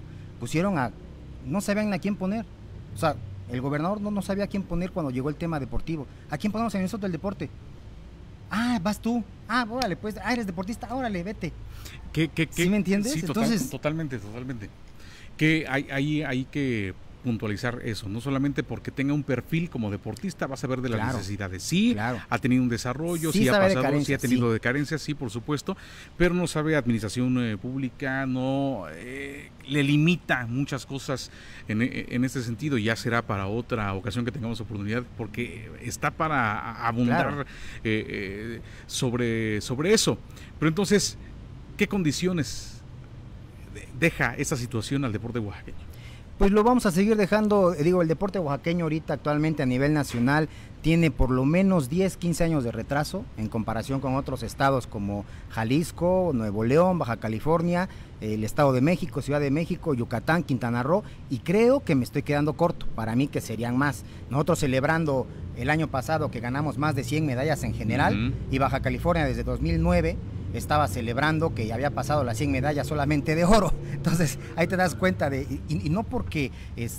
No sabían a quién poner. O sea, el gobernador no sabía a quién poner cuando llegó el tema deportivo. ¿A quién ponemos en el del deporte? Ah, vas tú. Ah, órale, pues, eres deportista, órale, vete. ¿Sí me entiendes? Sí, entonces, totalmente. Que hay que puntualizar eso, no solamente porque tenga un perfil como deportista, vas a ver de las necesidades. Sí, ha tenido un desarrollo, sí ha pasado, sí ha tenido de carencias, sí, por supuesto, pero no sabe administración pública, no le limita muchas cosas en este sentido. Ya será para otra ocasión que tengamos oportunidad, porque está para abundar sobre eso. Pero entonces, ¿qué condiciones deja esta situación al deporte oaxaqueño? Pues lo vamos a seguir dejando, digo, el deporte oaxaqueño ahorita actualmente a nivel nacional tiene por lo menos 10, 15 años de retraso en comparación con otros estados como Jalisco, Nuevo León, Baja California, el Estado de México, Ciudad de México, Yucatán, Quintana Roo, y creo que me estoy quedando corto, para mí que serían más. Nosotros celebrando el año pasado que ganamos más de 100 medallas en general, y Baja California desde 2009 estaba celebrando que había pasado las 100 medallas solamente de oro. Entonces ahí te das cuenta y no porque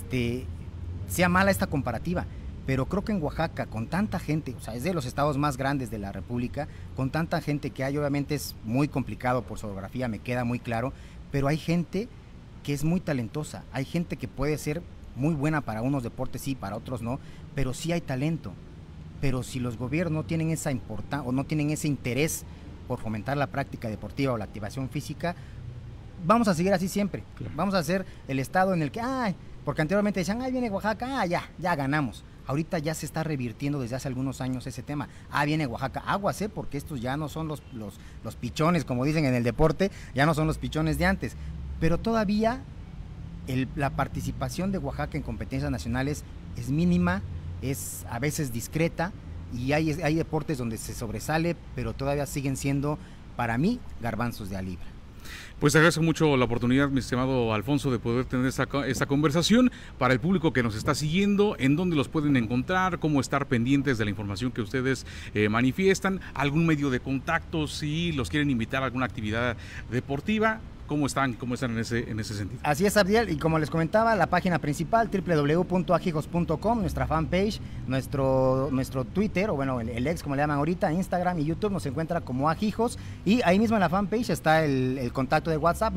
sea mala esta comparativa, pero creo que en Oaxaca, con tanta gente, o sea, es de los estados más grandes de la República, con tanta gente que hay, obviamente es muy complicado por su geografía, me queda muy claro, pero hay gente que es muy talentosa, hay gente que puede ser muy buena para unos deportes, sí, para otros no, pero sí hay talento. Pero si los gobiernos no tienen esa importancia o no tienen ese interés por fomentar la práctica deportiva o la activación física, vamos a seguir así siempre. Claro. Vamos a ser el estado en el que, porque anteriormente decían, viene Oaxaca, ya ganamos. Ahorita ya se está revirtiendo desde hace algunos años ese tema. Viene Oaxaca, aguas, porque estos ya no son los pichones, como dicen en el deporte, ya no son los pichones de antes. Pero todavía la participación de Oaxaca en competencias nacionales es mínima, es a veces discreta, y hay deportes donde se sobresale, pero todavía siguen siendo, para mí, garbanzos de a libra. Pues te agradezco mucho la oportunidad, mi estimado Alfonso, de poder tener esta conversación. Para el público que nos está siguiendo, ¿en dónde los pueden encontrar? ¿Cómo estar pendientes de la información que ustedes manifiestan? ¿Algún medio de contacto si los quieren invitar a alguna actividad deportiva? ¿Cómo están en ese sentido? Así es, Abdiel, y como les comentaba, la página principal, www.agijos.com, nuestra fanpage, nuestro Twitter, o bueno, el ex, como le llaman ahorita, Instagram y YouTube, nos encuentra como Agijos, y ahí mismo en la fanpage está el contacto de WhatsApp,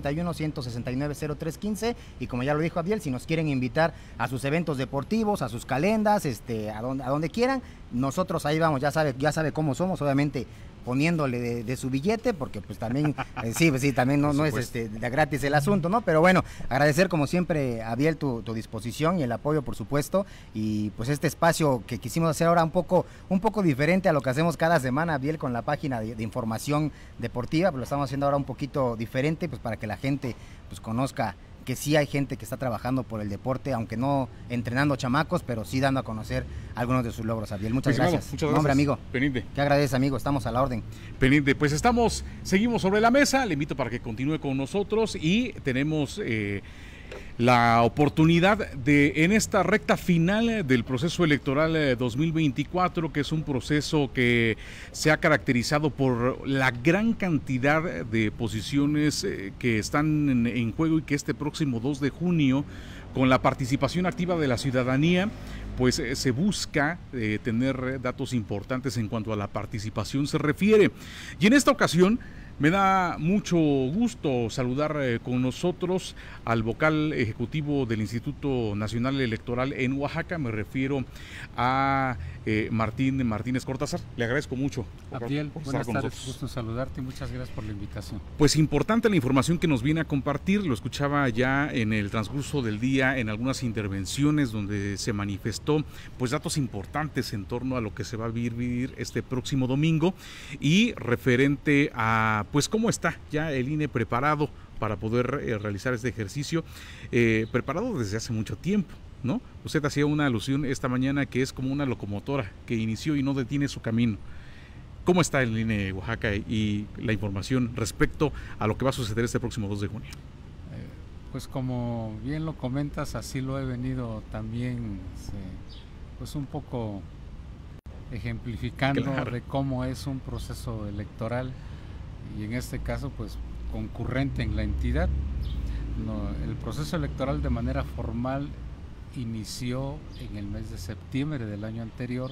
951-169-0315, y como ya lo dijo Abdiel, si nos quieren invitar a sus eventos deportivos, a sus calendas, a donde quieran, nosotros ahí vamos, ya sabe cómo somos, obviamente, poniéndole de su billete, porque pues también, sí, también no es de gratis el asunto, ¿no? Pero bueno, agradecer como siempre, Abdiel, tu disposición y el apoyo, por supuesto, y pues este espacio que quisimos hacer ahora un poco diferente a lo que hacemos cada semana, Abdiel, con la página de información deportiva, pues lo estamos haciendo ahora un poquito diferente, pues para que la gente pues conozca que sí hay gente que está trabajando por el deporte, aunque no entrenando chamacos, pero sí dando a conocer algunos de sus logros, Abdiel. Muchas gracias. Muchas gracias. Hombre, amigo. Pendiente. ¿Qué agradeces, amigo? Estamos a la orden. Pendiente. Pues seguimos sobre la mesa. Le invito para que continúe con nosotros y tenemos la oportunidad de, en esta recta final del proceso electoral 2024, que es un proceso que se ha caracterizado por la gran cantidad de posiciones que están en juego, y que este próximo 2 de junio, con la participación activa de la ciudadanía, pues se busca tener datos importantes en cuanto a la participación se refiere. Y en esta ocasión me da mucho gusto saludar con nosotros al vocal ejecutivo del Instituto Nacional Electoral en Oaxaca. Me refiero a Martínez Cortázar. Le agradezco mucho. Abdiel, buenas tardes, gusto en saludarte y muchas gracias por la invitación. Pues importante la información que nos viene a compartir. Lo escuchaba ya en el transcurso del día en algunas intervenciones donde se manifestó pues datos importantes en torno a lo que se va a vivir este próximo domingo, y referente a pues cómo está ya el INE preparado para poder realizar este ejercicio, preparado desde hace mucho tiempo, ¿no? Usted hacía una alusión esta mañana que es como una locomotora que inició y no detiene su camino. ¿Cómo está el INE Oaxaca y la información respecto a lo que va a suceder este próximo 2 de junio? Pues como bien lo comentas, así lo he venido también pues un poco ejemplificando, claro, de cómo es un proceso electoral, y en este caso pues concurrente en la entidad. El proceso electoral de manera formal inició en el mes de septiembre del año anterior.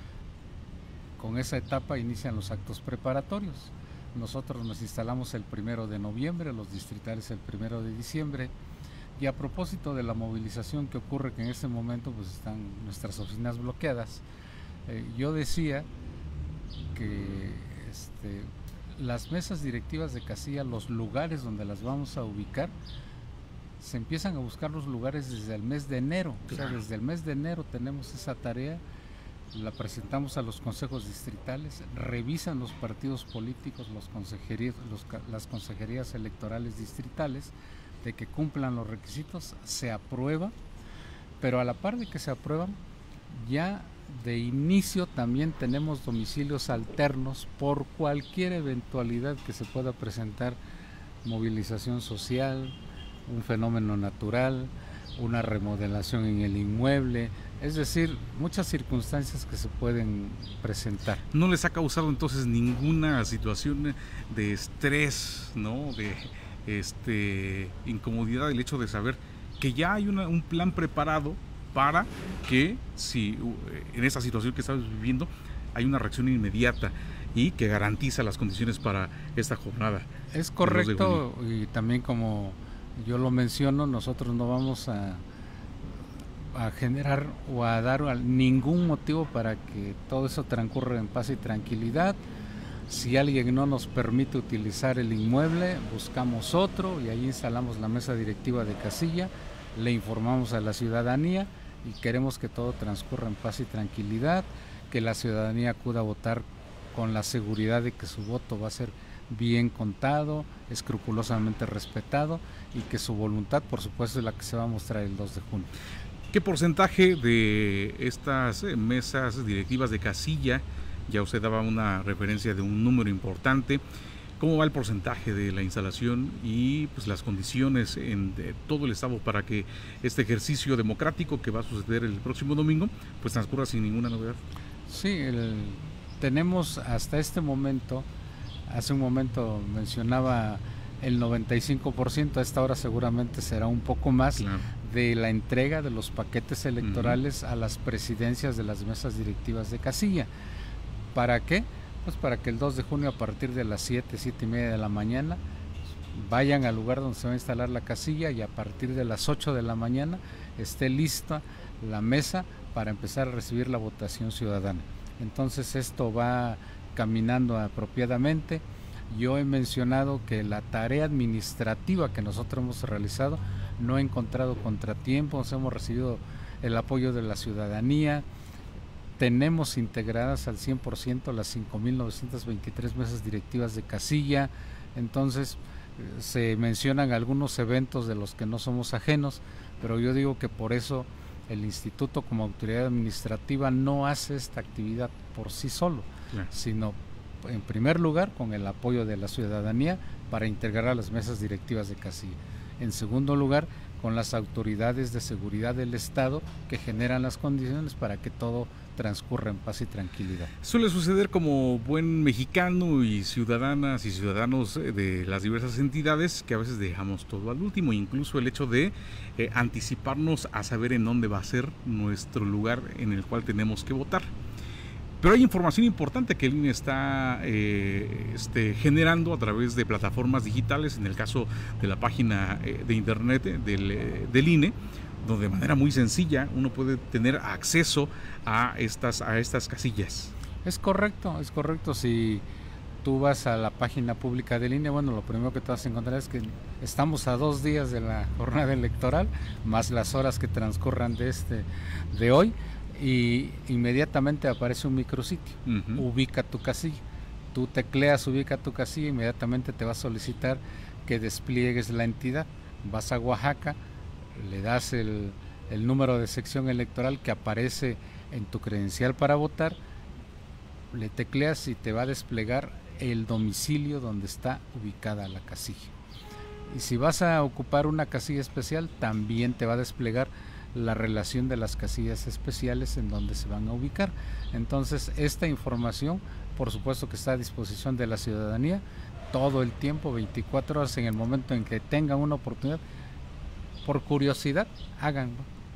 Con esa etapa inician los actos preparatorios. Nosotros nos instalamos el 1 de noviembre, los distritales el 1 de diciembre, Y a propósito de la movilización que ocurre, que en este momento pues están nuestras oficinas bloqueadas, yo decía que las mesas directivas de casilla, los lugares donde las vamos a ubicar, se empiezan a buscar los lugares desde el mes de enero. Claro. O sea, desde el mes de enero tenemos esa tarea, la presentamos a los consejos distritales, revisan los partidos políticos, las consejerías electorales distritales, de que cumplan los requisitos, se aprueba, pero a la par de que se aprueban, ya de inicio también tenemos domicilios alternos por cualquier eventualidad que se pueda presentar, movilización social, un fenómeno natural, una remodelación en el inmueble, es decir, muchas circunstancias que se pueden presentar. ¿No les ha causado entonces ninguna situación de estrés, ¿no? De incomodidad el hecho de saber que ya hay un plan preparado para que, si en esa situación que estamos viviendo, hay una reacción inmediata y que garantiza las condiciones para esta jornada? Es correcto, y también como yo lo menciono, nosotros no vamos a generar o a dar ningún motivo para que todo eso transcurra en paz y tranquilidad. Si alguien no nos permite utilizar el inmueble, buscamos otro y ahí instalamos la mesa directiva de casilla, le informamos a la ciudadanía y queremos que todo transcurra en paz y tranquilidad, que la ciudadanía acuda a votar con la seguridad de que su voto va a ser bien contado, escrupulosamente respetado y que su voluntad, por supuesto, es la que se va a mostrar el 2 de junio. ¿Qué porcentaje de estas mesas directivas de casilla, ya usted daba una referencia de un número importante, cómo va el porcentaje de la instalación y pues las condiciones en todo el estado para que este ejercicio democrático que va a suceder el próximo domingo pues transcurra sin ninguna novedad? Sí, tenemos hasta este momento, hace un momento mencionaba el 95%, a esta hora seguramente será un poco más, claro, de la entrega de los paquetes electorales a las presidencias de las mesas directivas de casilla. ¿Para qué? Pues para que el 2 de junio a partir de las 7:30 de la mañana vayan al lugar donde se va a instalar la casilla y a partir de las 8 de la mañana esté lista la mesa para empezar a recibir la votación ciudadana. Entonces esto va caminando apropiadamente. Yo he mencionado que la tarea administrativa que nosotros hemos realizado no ha encontrado contratiempos, hemos recibido el apoyo de la ciudadanía, tenemos integradas al 100% las 5.923 mesas directivas de casilla. Entonces se mencionan algunos eventos de los que no somos ajenos, pero yo digo que por eso el instituto como autoridad administrativa no hace esta actividad por sí solo, claro, sino en primer lugar con el apoyo de la ciudadanía para integrar a las mesas directivas de casilla. En segundo lugar, con las autoridades de seguridad del Estado que generan las condiciones para que todo transcurra en paz y tranquilidad. Suele suceder como buen mexicano y ciudadanas y ciudadanos de las diversas entidades que a veces dejamos todo al último, incluso el hecho de anticiparnos a saber en dónde va a ser nuestro lugar en el cual tenemos que votar. Pero hay información importante que el INE está generando a través de plataformas digitales, en el caso de la página de internet del INE, donde de manera muy sencilla uno puede tener acceso a estas casillas. Es correcto. Si tú vas a la página pública del INE, bueno, lo primero que te vas a encontrar es que estamos a 2 días de la jornada electoral, más las horas que transcurran de hoy, y inmediatamente aparece un micrositio, ubica tu casilla. Tú tecleas ubica tu casilla, inmediatamente te va a solicitar que despliegues la entidad. Vas a Oaxaca, le das el número de sección electoral que aparece en tu credencial para votar, le tecleas y te va a desplegar el domicilio donde está ubicada la casilla. Y si vas a ocupar una casilla especial, también te va a desplegar la relación de las casillas especiales en donde se van a ubicar. Entonces, esta información, por supuesto que está a disposición de la ciudadanía todo el tiempo, 24 horas, en el momento en que tengan una oportunidad. Por curiosidad, háganlo.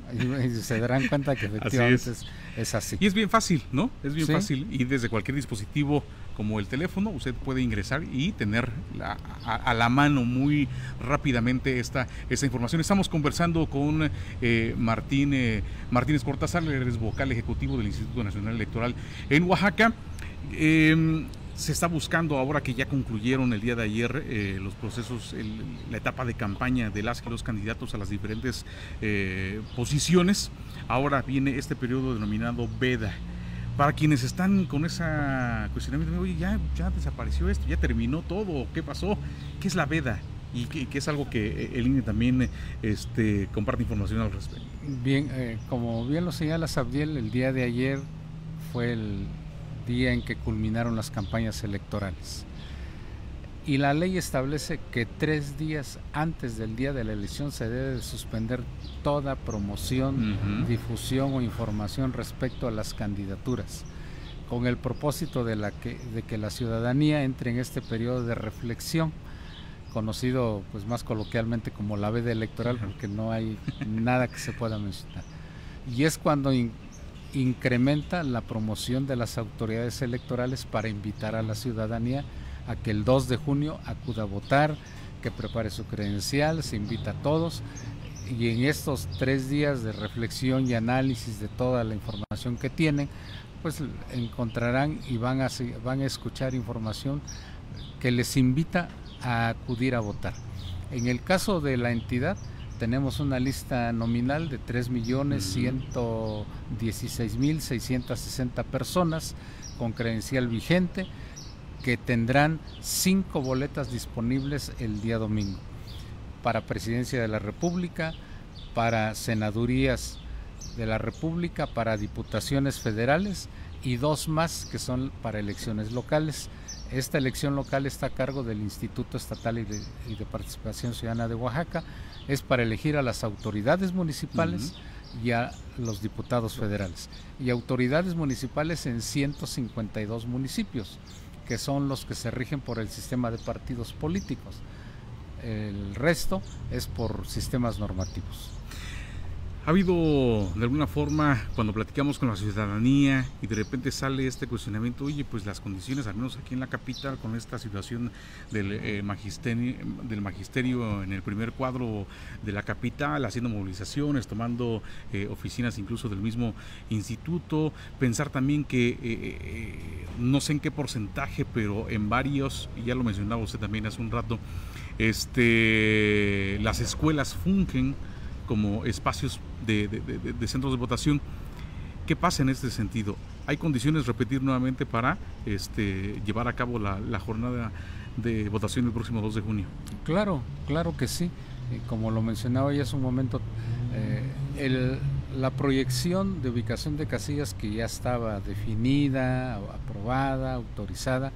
Y se darán cuenta que efectivamente es así. Y es bien fácil, ¿no? Es bien Sí. fácil, y desde cualquier dispositivo como el teléfono usted puede ingresar y tener a la mano muy rápidamente esta información. Estamos conversando con Martínez Cortázar, él es vocal ejecutivo del Instituto Nacional Electoral en Oaxaca. Se está buscando, ahora que ya concluyeron el día de ayer los procesos, la etapa de campaña de las y los candidatos a las diferentes posiciones, ahora viene este periodo denominado veda. Para quienes están con ese cuestionamiento, oye, ya desapareció esto, ya terminó todo, ¿qué pasó? ¿Qué es la veda? Y que es algo que el INE también comparte información al respecto. Bien, como bien lo señala Abdiel, el día de ayer fue el día en que culminaron las campañas electorales. Y la ley establece que 3 días antes del día de la elección se debe de suspender toda promoción, difusión o información respecto a las candidaturas, con el propósito de que la ciudadanía entre en este periodo de reflexión, conocido pues más coloquialmente como la veda electoral, porque no hay nada que se pueda mencionar. Y es cuando incrementa la promoción de las autoridades electorales para invitar a la ciudadanía a que el 2 de junio acuda a votar, que prepare su credencial, se invita a todos, y en estos 3 días de reflexión y análisis de toda la información que tienen, pues encontrarán y van a escuchar información que les invita a acudir a votar. En el caso de la entidad, tenemos una lista nominal de 3.116.660 personas con credencial vigente, que tendrán 5 boletas disponibles el día domingo para Presidencia de la República, para Senadurías de la República, para Diputaciones Federales y 2 más que son para elecciones locales. Esta elección local está a cargo del Instituto Estatal y de Participación Ciudadana de Oaxaca, es para elegir a las autoridades municipales y a los diputados federales, y autoridades municipales en 152 municipios, que son los que se rigen por el sistema de partidos políticos. El resto es por sistemas normativos. ¿Ha habido de alguna forma, cuando platicamos con la ciudadanía y de repente sale este cuestionamiento, oye, pues las condiciones, al menos aquí en la capital, con esta situación del magisterio en el primer cuadro de la capital, haciendo movilizaciones, tomando oficinas incluso del mismo instituto, pensar también que no sé en qué porcentaje, pero en varios, y ya lo mencionaba usted también hace un rato, las escuelas fungen como espacios de centros de votación. ¿Qué pasa en este sentido? ¿Hay condiciones, repetir nuevamente, para llevar a cabo la jornada de votación el próximo 2 de junio? Claro que sí. Como lo mencionaba ya hace un momento, la proyección de ubicación de casillas que ya estaba definida, aprobada, autorizada,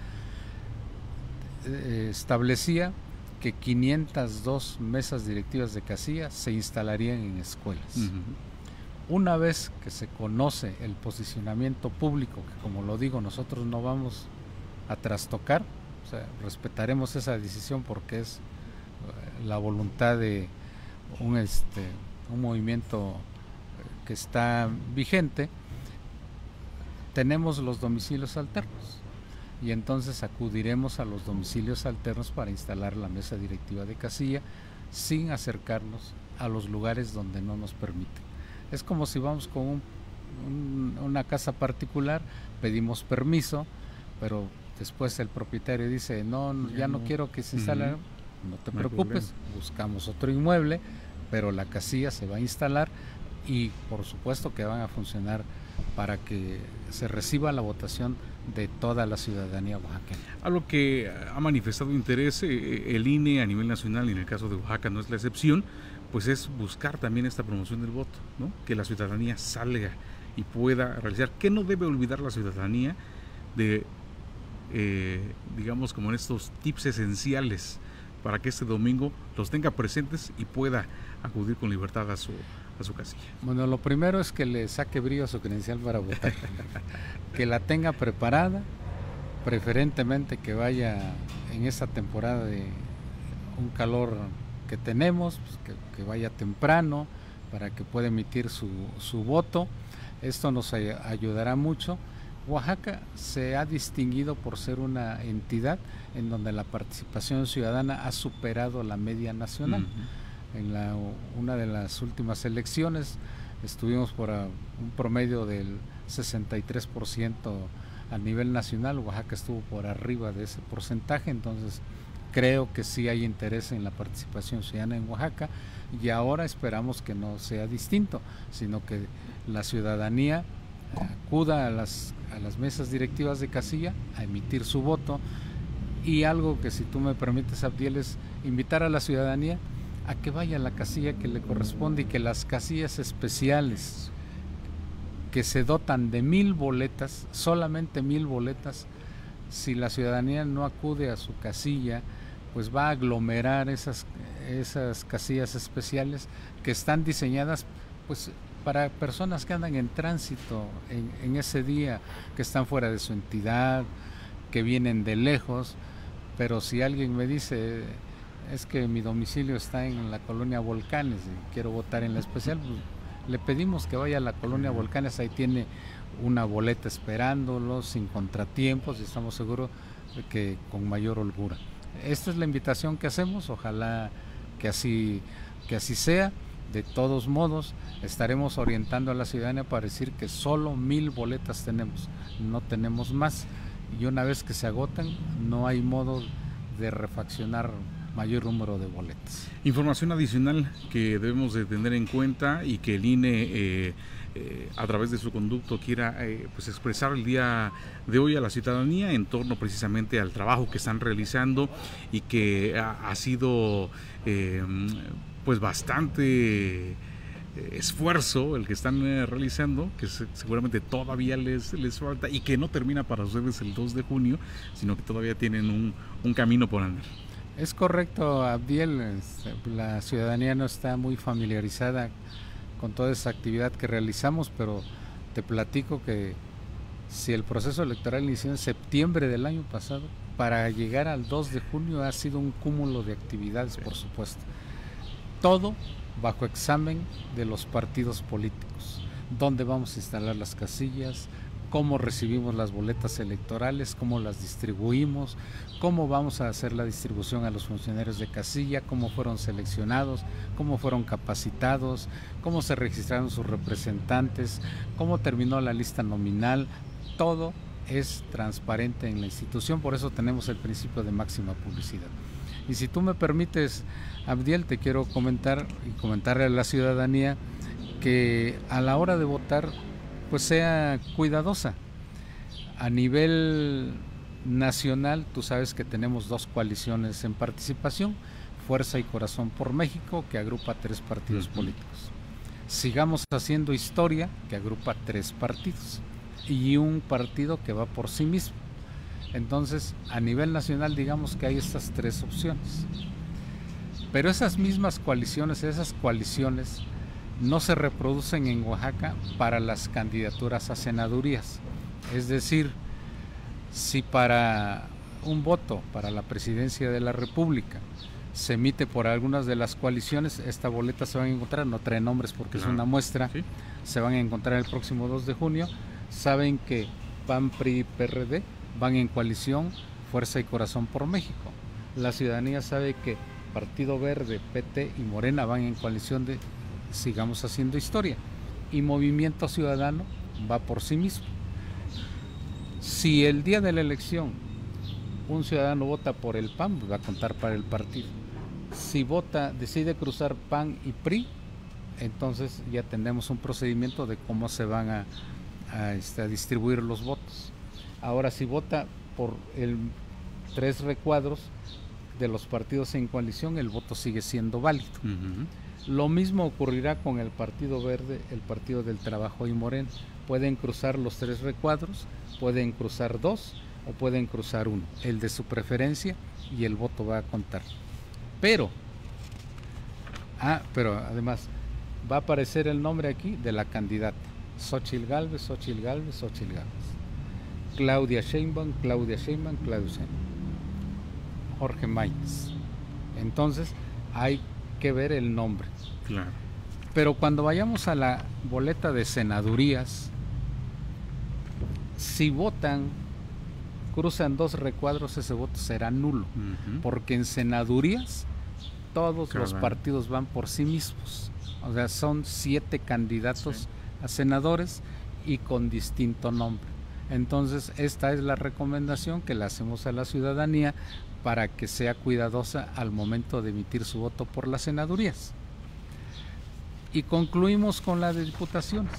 establecía que 502 mesas directivas de casilla se instalarían en escuelas. Una vez que se conoce el posicionamiento público, que como lo digo, nosotros no vamos a trastocar, o sea, respetaremos esa decisión porque es la voluntad de un movimiento que está vigente, tenemos los domicilios alternos. Y entonces acudiremos a los domicilios alternos para instalar la mesa directiva de casilla sin acercarnos a los lugares donde no nos permiten. Es como si vamos con una casa particular, pedimos permiso, pero después el propietario dice, ya no quiero que se instale. No te preocupes, buscamos otro inmueble, pero la casilla se va a instalar y por supuesto que van a funcionar para que se reciba la votación de toda la ciudadanía oaxaqueña. Algo que ha manifestado interés el INE a nivel nacional, y en el caso de Oaxaca no es la excepción, pues es buscar también esta promoción del voto, ¿no? Que la ciudadanía salga y pueda realizar. ¿Qué no debe olvidar la ciudadanía de, digamos, como en estos tips esenciales para que este domingo los tenga presentes y pueda acudir con libertad a su casilla? Bueno, lo primero es que le saque brillo a su credencial para votar, que la tenga preparada, preferentemente que vaya en esta temporada de un calor que tenemos, pues que vaya temprano, que pueda emitir su voto. Esto nos ayudará mucho. Oaxaca se ha distinguido por ser una entidad en donde la participación ciudadana ha superado la media nacional. En una de las últimas elecciones estuvimos por un promedio del 63% a nivel nacional. Oaxaca estuvo por arriba de ese porcentaje, entonces creo que sí hay interés en la participación ciudadana en Oaxaca, y ahora esperamos que no sea distinto, sino que la ciudadanía acuda a las mesas directivas de casilla a emitir su voto. Y algo que, si tú me permites, Abdiel, es invitar a la ciudadanía a que vaya a la casilla que le corresponde, y que las casillas especiales que se dotan de 1000 boletas, solamente 1000 boletas, si la ciudadanía no acude a su casilla, pues va a aglomerar esas casillas especiales que están diseñadas pues para personas que andan en tránsito en ese día, que están fuera de su entidad, que vienen de lejos. Pero si alguien me dice, es que mi domicilio está en la colonia Volcanes y quiero votar en la especial, pues le pedimos que vaya a la colonia Volcanes, ahí tiene una boleta esperándolo, sin contratiempos, y estamos seguros de que con mayor holgura. Esta es la invitación que hacemos, ojalá que así sea. De todos modos, estaremos orientando a la ciudadanía para decir que solo 1000 boletas tenemos, no tenemos más, y una vez que se agotan no hay modo de refaccionar mayor número de boletas. Información adicional que debemos de tener en cuenta y que el INE a través de su conducto quiera pues expresar el día de hoy a la ciudadanía en torno precisamente al trabajo que están realizando, y que ha sido pues bastante esfuerzo el que están realizando, que seguramente todavía les falta, y que no termina para ustedes el 2 de junio, sino que todavía tienen un camino por andar. Es correcto, Abdiel. La ciudadanía no está muy familiarizada con toda esa actividad que realizamos, pero te platico que si el proceso electoral inició en septiembre del año pasado, para llegar al 2 de junio ha sido un cúmulo de actividades, por supuesto. Todo bajo examen de los partidos políticos. ¿Dónde vamos a instalar las casillas? ¿Cómo recibimos las boletas electorales? ¿Cómo las distribuimos? ¿Cómo vamos a hacer la distribución a los funcionarios de casilla? ¿Cómo fueron seleccionados? ¿Cómo fueron capacitados? ¿Cómo se registraron sus representantes? ¿Cómo terminó la lista nominal? Todo es transparente en la institución, por eso tenemos el principio de máxima publicidad. Y si tú me permites, Abdiel, te quiero comentarle a la ciudadanía que a la hora de votar pues sea cuidadosa. A nivel nacional, tú sabes que tenemos 2 coaliciones en participación, Fuerza y Corazón por México, que agrupa 3 partidos políticos. Sigamos haciendo historia, que agrupa 3 partidos, y un partido que va por sí mismo. Entonces, a nivel nacional, digamos que hay estas 3 opciones. Pero esas mismas coaliciones, no se reproducen en Oaxaca para las candidaturas a senadurías. Es decir, si para un voto para la presidencia de la República se emite por algunas de las coaliciones, esta boleta se van a encontrar, no trae nombres porque es una muestra, ¿sí? Se van a encontrar el próximo 2 de junio. Saben que PAN, PRI y PRD van en coalición Fuerza y Corazón por México. La ciudadanía sabe que Partido Verde, PT y Morena van en coalición de Sigamos Haciendo Historia, y Movimiento Ciudadano va por sí mismo. Si el día de la elección un ciudadano vota por el PAN, pues va a contar para el partido. Si decide cruzar PAN y PRI, entonces ya tendremos un procedimiento de cómo se van a distribuir los votos. Ahora, si vota por 3 recuadros de los partidos en coalición, el voto sigue siendo válido. Lo mismo ocurrirá con el Partido Verde, el Partido del Trabajo y Morena. Pueden cruzar los 3 recuadros, pueden cruzar 2 o pueden cruzar 1, el de su preferencia, y el voto va a contar. Pero además va a aparecer el nombre aquí de la candidata: Xóchitl Gálvez, Xóchitl Gálvez, Xóchitl Gálvez. Claudia Sheinbaum, Claudia Sheinbaum, Claudia Sheinbaum. Jorge Maínez. Entonces hay que ver el nombre. Claro. Pero cuando vayamos a la boleta de senadurías, si votan, cruzan 2 recuadros, ese voto será nulo, porque en senadurías todos los partidos van por sí mismos. O sea, son 7 candidatos a senadores y con distinto nombre. Entonces, esta es la recomendación que le hacemos a la ciudadanía para que sea cuidadosa al momento de emitir su voto por las senadurías. Y concluimos con la de diputaciones.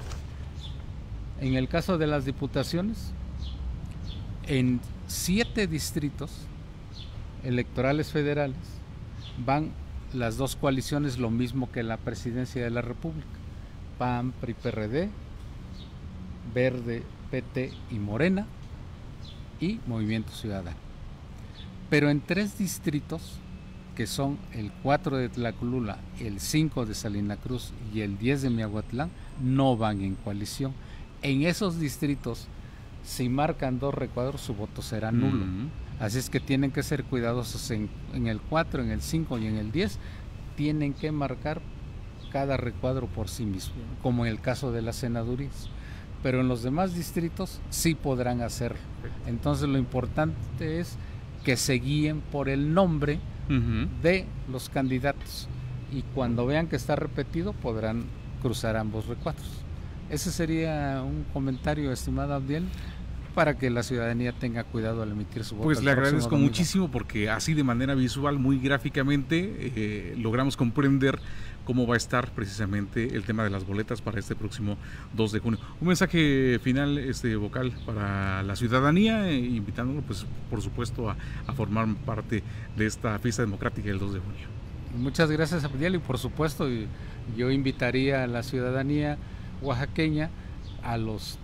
En el caso de las diputaciones, en 7 distritos electorales federales van las 2 coaliciones, lo mismo que la presidencia de la República: PAN, PRI, PRD, Verde, PT y Morena, y Movimiento Ciudadano. Pero en 3 distritos, que son el 4 de Tlacolula, el 5 de Salina Cruz y el 10 de Miahuatlán, no van en coalición. En esos distritos, si marcan 2 recuadros, su voto será nulo. Así es que tienen que ser cuidadosos en el 4, en el 5 y en el 10. Tienen que marcar cada recuadro por sí mismo, como en el caso de las senadurías. Pero en los demás distritos sí podrán hacerlo. Entonces lo importante es que se guíen por el nombre de los candidatos, y cuando vean que está repetido podrán cruzar ambos recuadros. Ese sería un comentario, estimada Abdiel, para que la ciudadanía tenga cuidado al emitir su voto. Pues le agradezco muchísimo, porque así de manera visual, muy gráficamente, logramos comprender cómo va a estar precisamente el tema de las boletas para este próximo 2 de junio. Un mensaje final, vocal para la ciudadanía, invitándolo, pues, por supuesto, a formar parte de esta fiesta democrática del 2 de junio. Muchas gracias, Abdiel, y por supuesto yo invitaría a la ciudadanía oaxaqueña, a los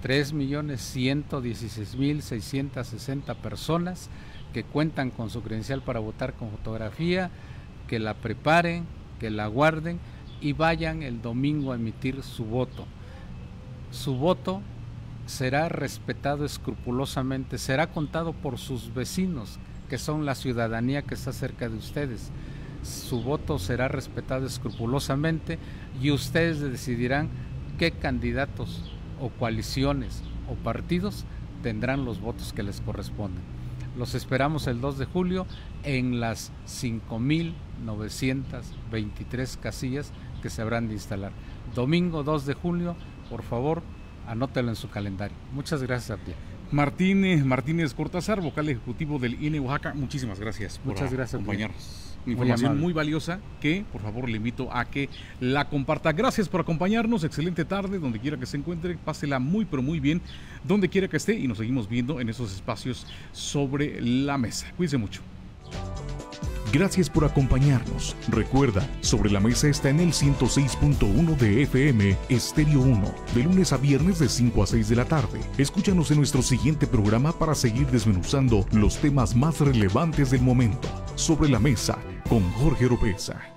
3.116.660 personas que cuentan con su credencial para votar con fotografía, que la preparen, que la guarden y vayan el domingo a emitir su voto. Su voto será respetado escrupulosamente, será contado por sus vecinos, que son la ciudadanía que está cerca de ustedes. Su voto será respetado escrupulosamente y ustedes decidirán qué candidatos o coaliciones o partidos tendrán los votos que les corresponden. Los esperamos el 2 de julio en las 5.923 casillas que se habrán de instalar. Domingo 2 de julio, por favor, anótelo en su calendario. Muchas gracias, Abdiel. Martínez Cortázar, vocal ejecutivo del INE Oaxaca, muchísimas gracias por acompañarnos. Información muy valiosa que, por favor, le invito a que la comparta. Gracias por acompañarnos, excelente tarde, donde quiera que se encuentre, pásela muy, pero muy bien, donde quiera que esté, y nos seguimos viendo en esos espacios sobre la mesa. Cuídense mucho. Gracias por acompañarnos. Recuerda, Sobre la Mesa está en el 106.1 de FM Estéreo 1, de lunes a viernes de 5 a 6 de la tarde. Escúchanos en nuestro siguiente programa para seguir desmenuzando los temas más relevantes del momento. Sobre la Mesa, con Jorge Oropeza.